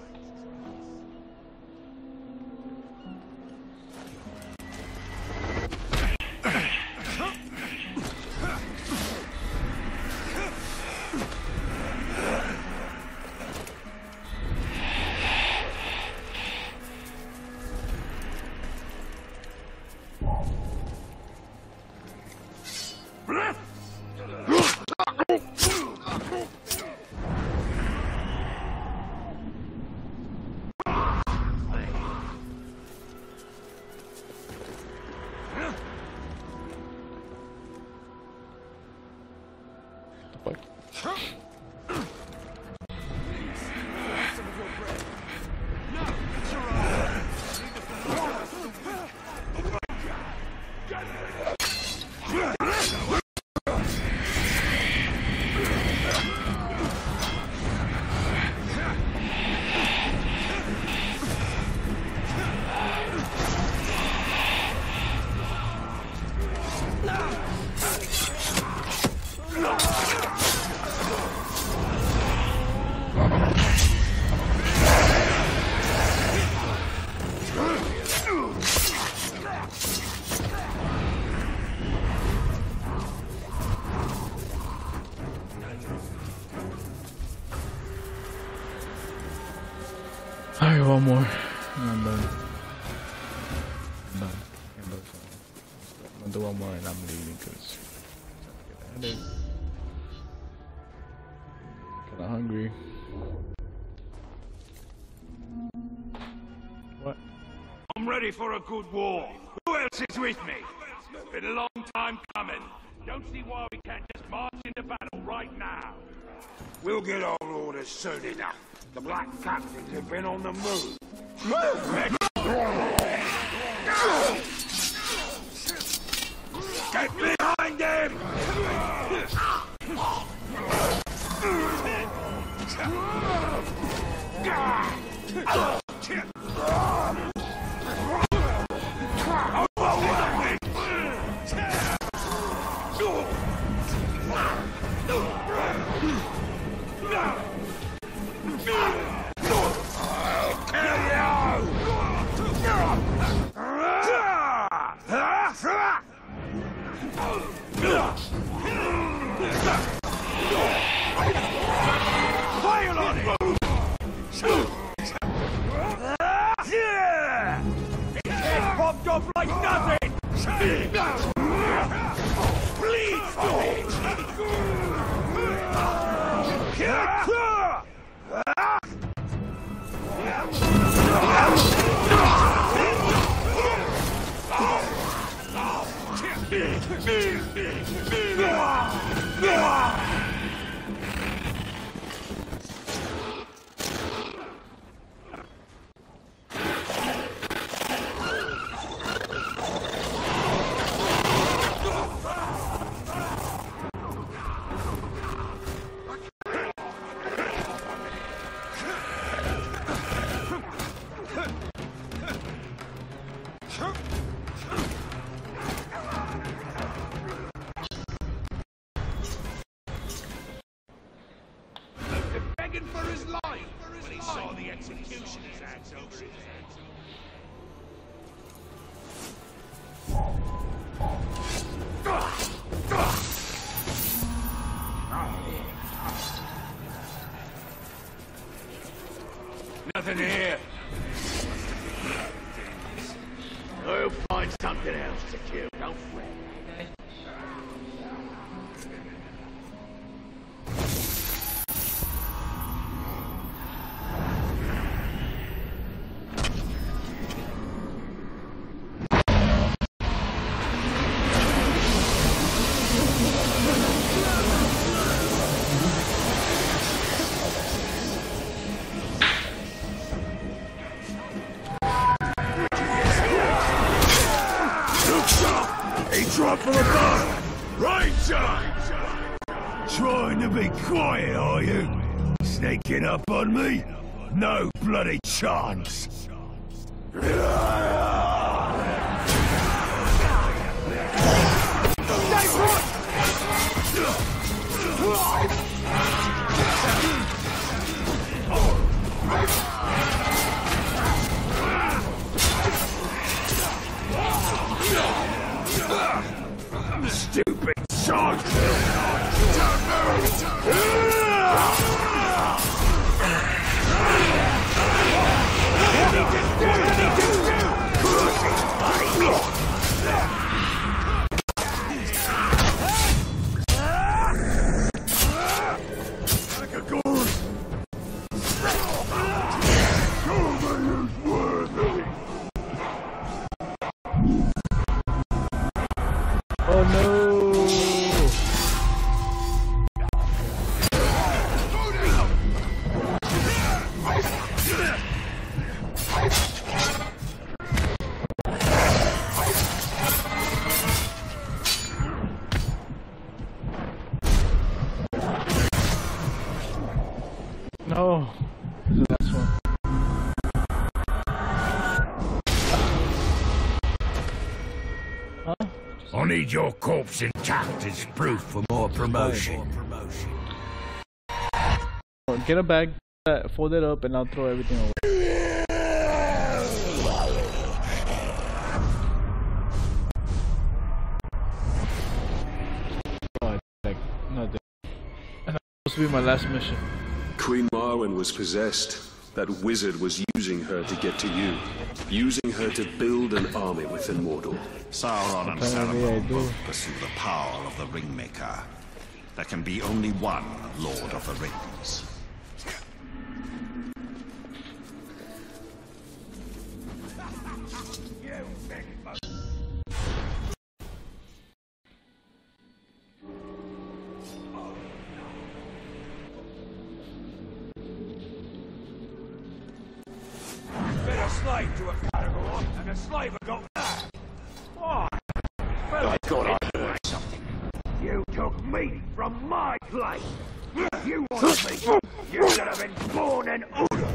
Alright, one more. And I'm done. I'm done. I'm done. I'm gonna do one more and I'm leaving because I'm getting a headache. Kinda hungry. What? I'm ready for a good war. Who else is with me? Been a long time coming. Don't see why we can't just march into battle right now. We'll get our orders soon enough. The Black Captains have been on the move. Move! Get behind him! Popped off like nothing! Please stop it! Begging for his life when he saw the executioner's axe over his head. Nothing here. I'll find something else to kill. Don't fret. Drop from above! Right side! Trying to be quiet, are you? Sneaking up on me? No bloody chance! Stupid son! Oh no! No, this is the last one. Huh? I need your corpse intact as proof for more promotion. Get a bag, uh, fold it up, and I'll throw everything away. Oh, like, not that. And that's supposed to be my last mission. Queen Marwen was possessed. That wizard was using her to get to you. Using her to build an army within Mordor. Sauron and Saruman both pursue the power of the Ringmaker. There can be only one Lord of the Rings. slave to a Caragor, and the slaver got mad. Why? I thought I heard something. You took meat from my place. You wanted me. You should have been born in Udo.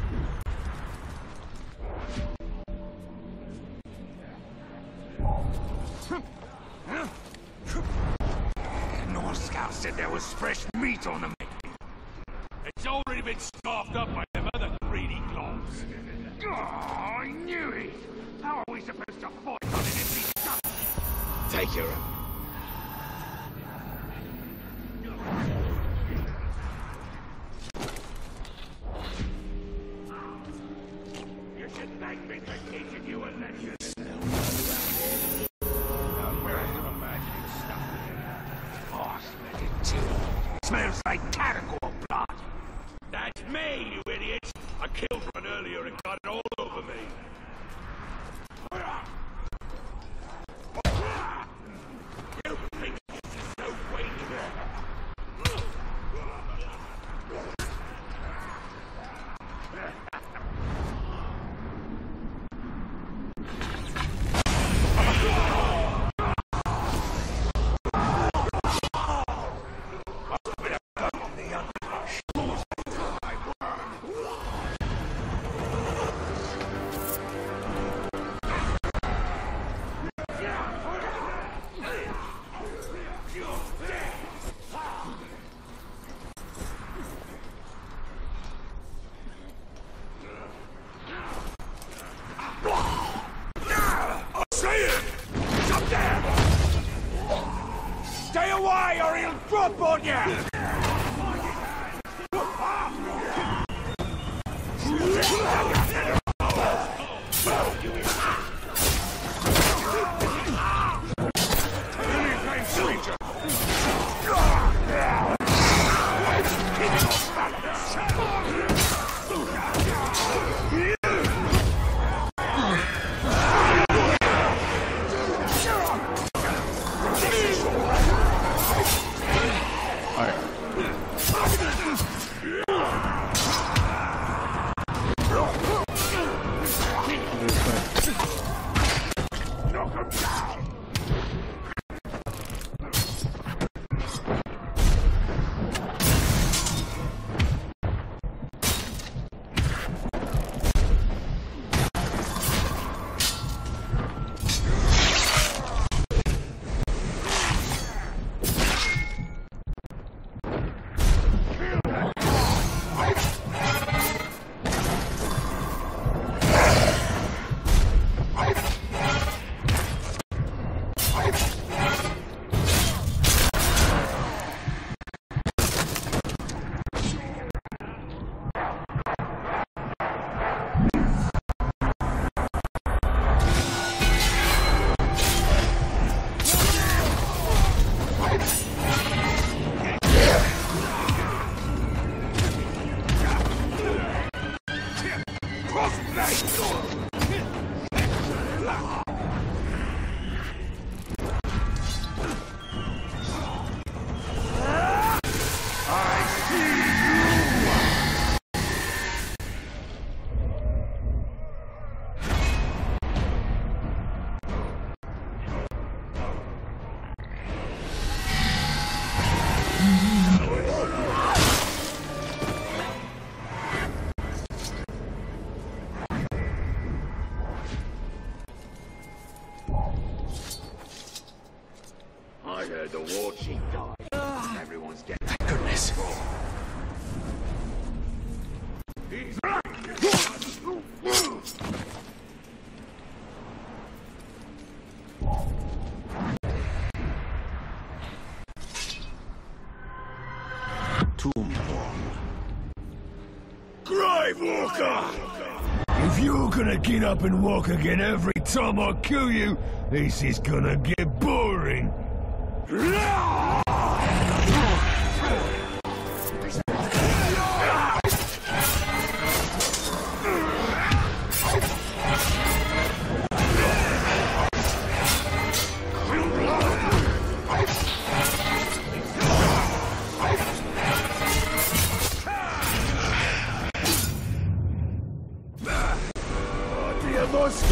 Norscow said there was fresh meat on the making. It's already been scarfed up by them other greedy globs. Oh, I knew it! How are we supposed to fight on an empty stomach? Take your own. You should thank me for teaching you a lesson. Smells like Caragor blood. That's me, you idiots! I killed one earlier and got it all over me. You think this is no way Stay away or he'll drop on you! I heard the war chief died. Everyone's getting... Thank goodness. He's Tombhorn. Gravewalker! If you're gonna get up and walk again every time I kill you, this is gonna get boring.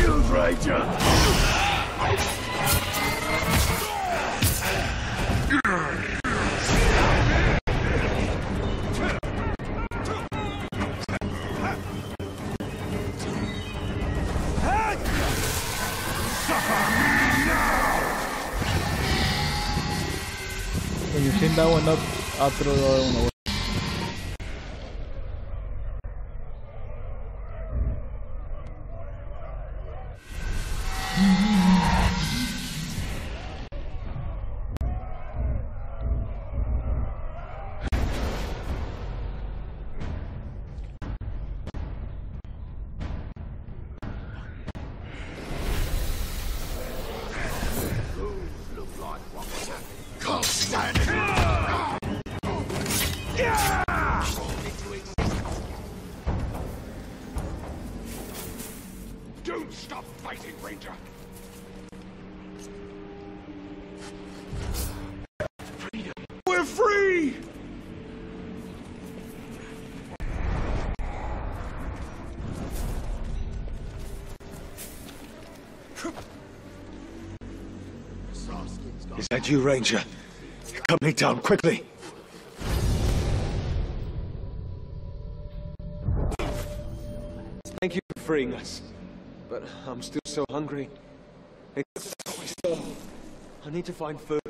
Shield Ranger! When you've seen that one up, I'll throw the other one away. Can't stand it! Don't stop fighting, Ranger! Freedom! We're free! Is that you, Ranger? Come me down quickly. Thank you for freeing us, but I'm still so hungry. It's so I need to find food.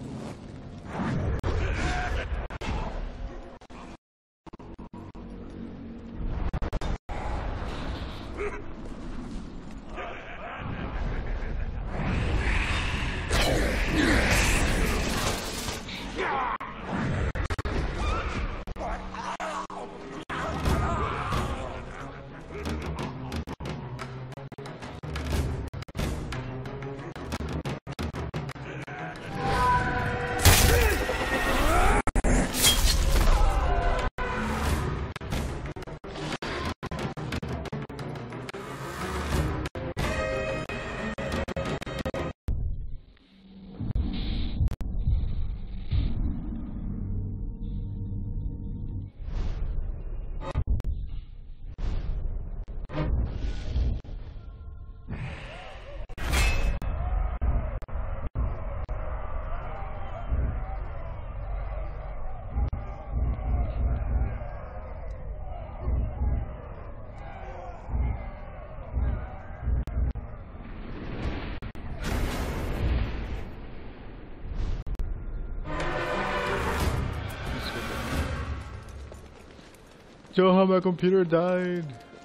Yo, how my computer died.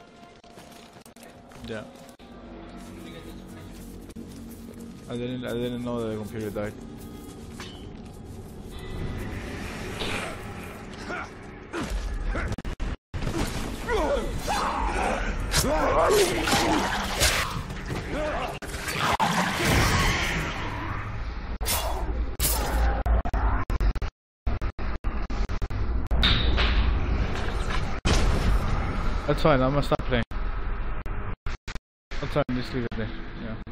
Yeah. I didn't I didn't know that the computer died. That's fine, I'm gonna stop playing. That's fine, just leave it there. Yeah.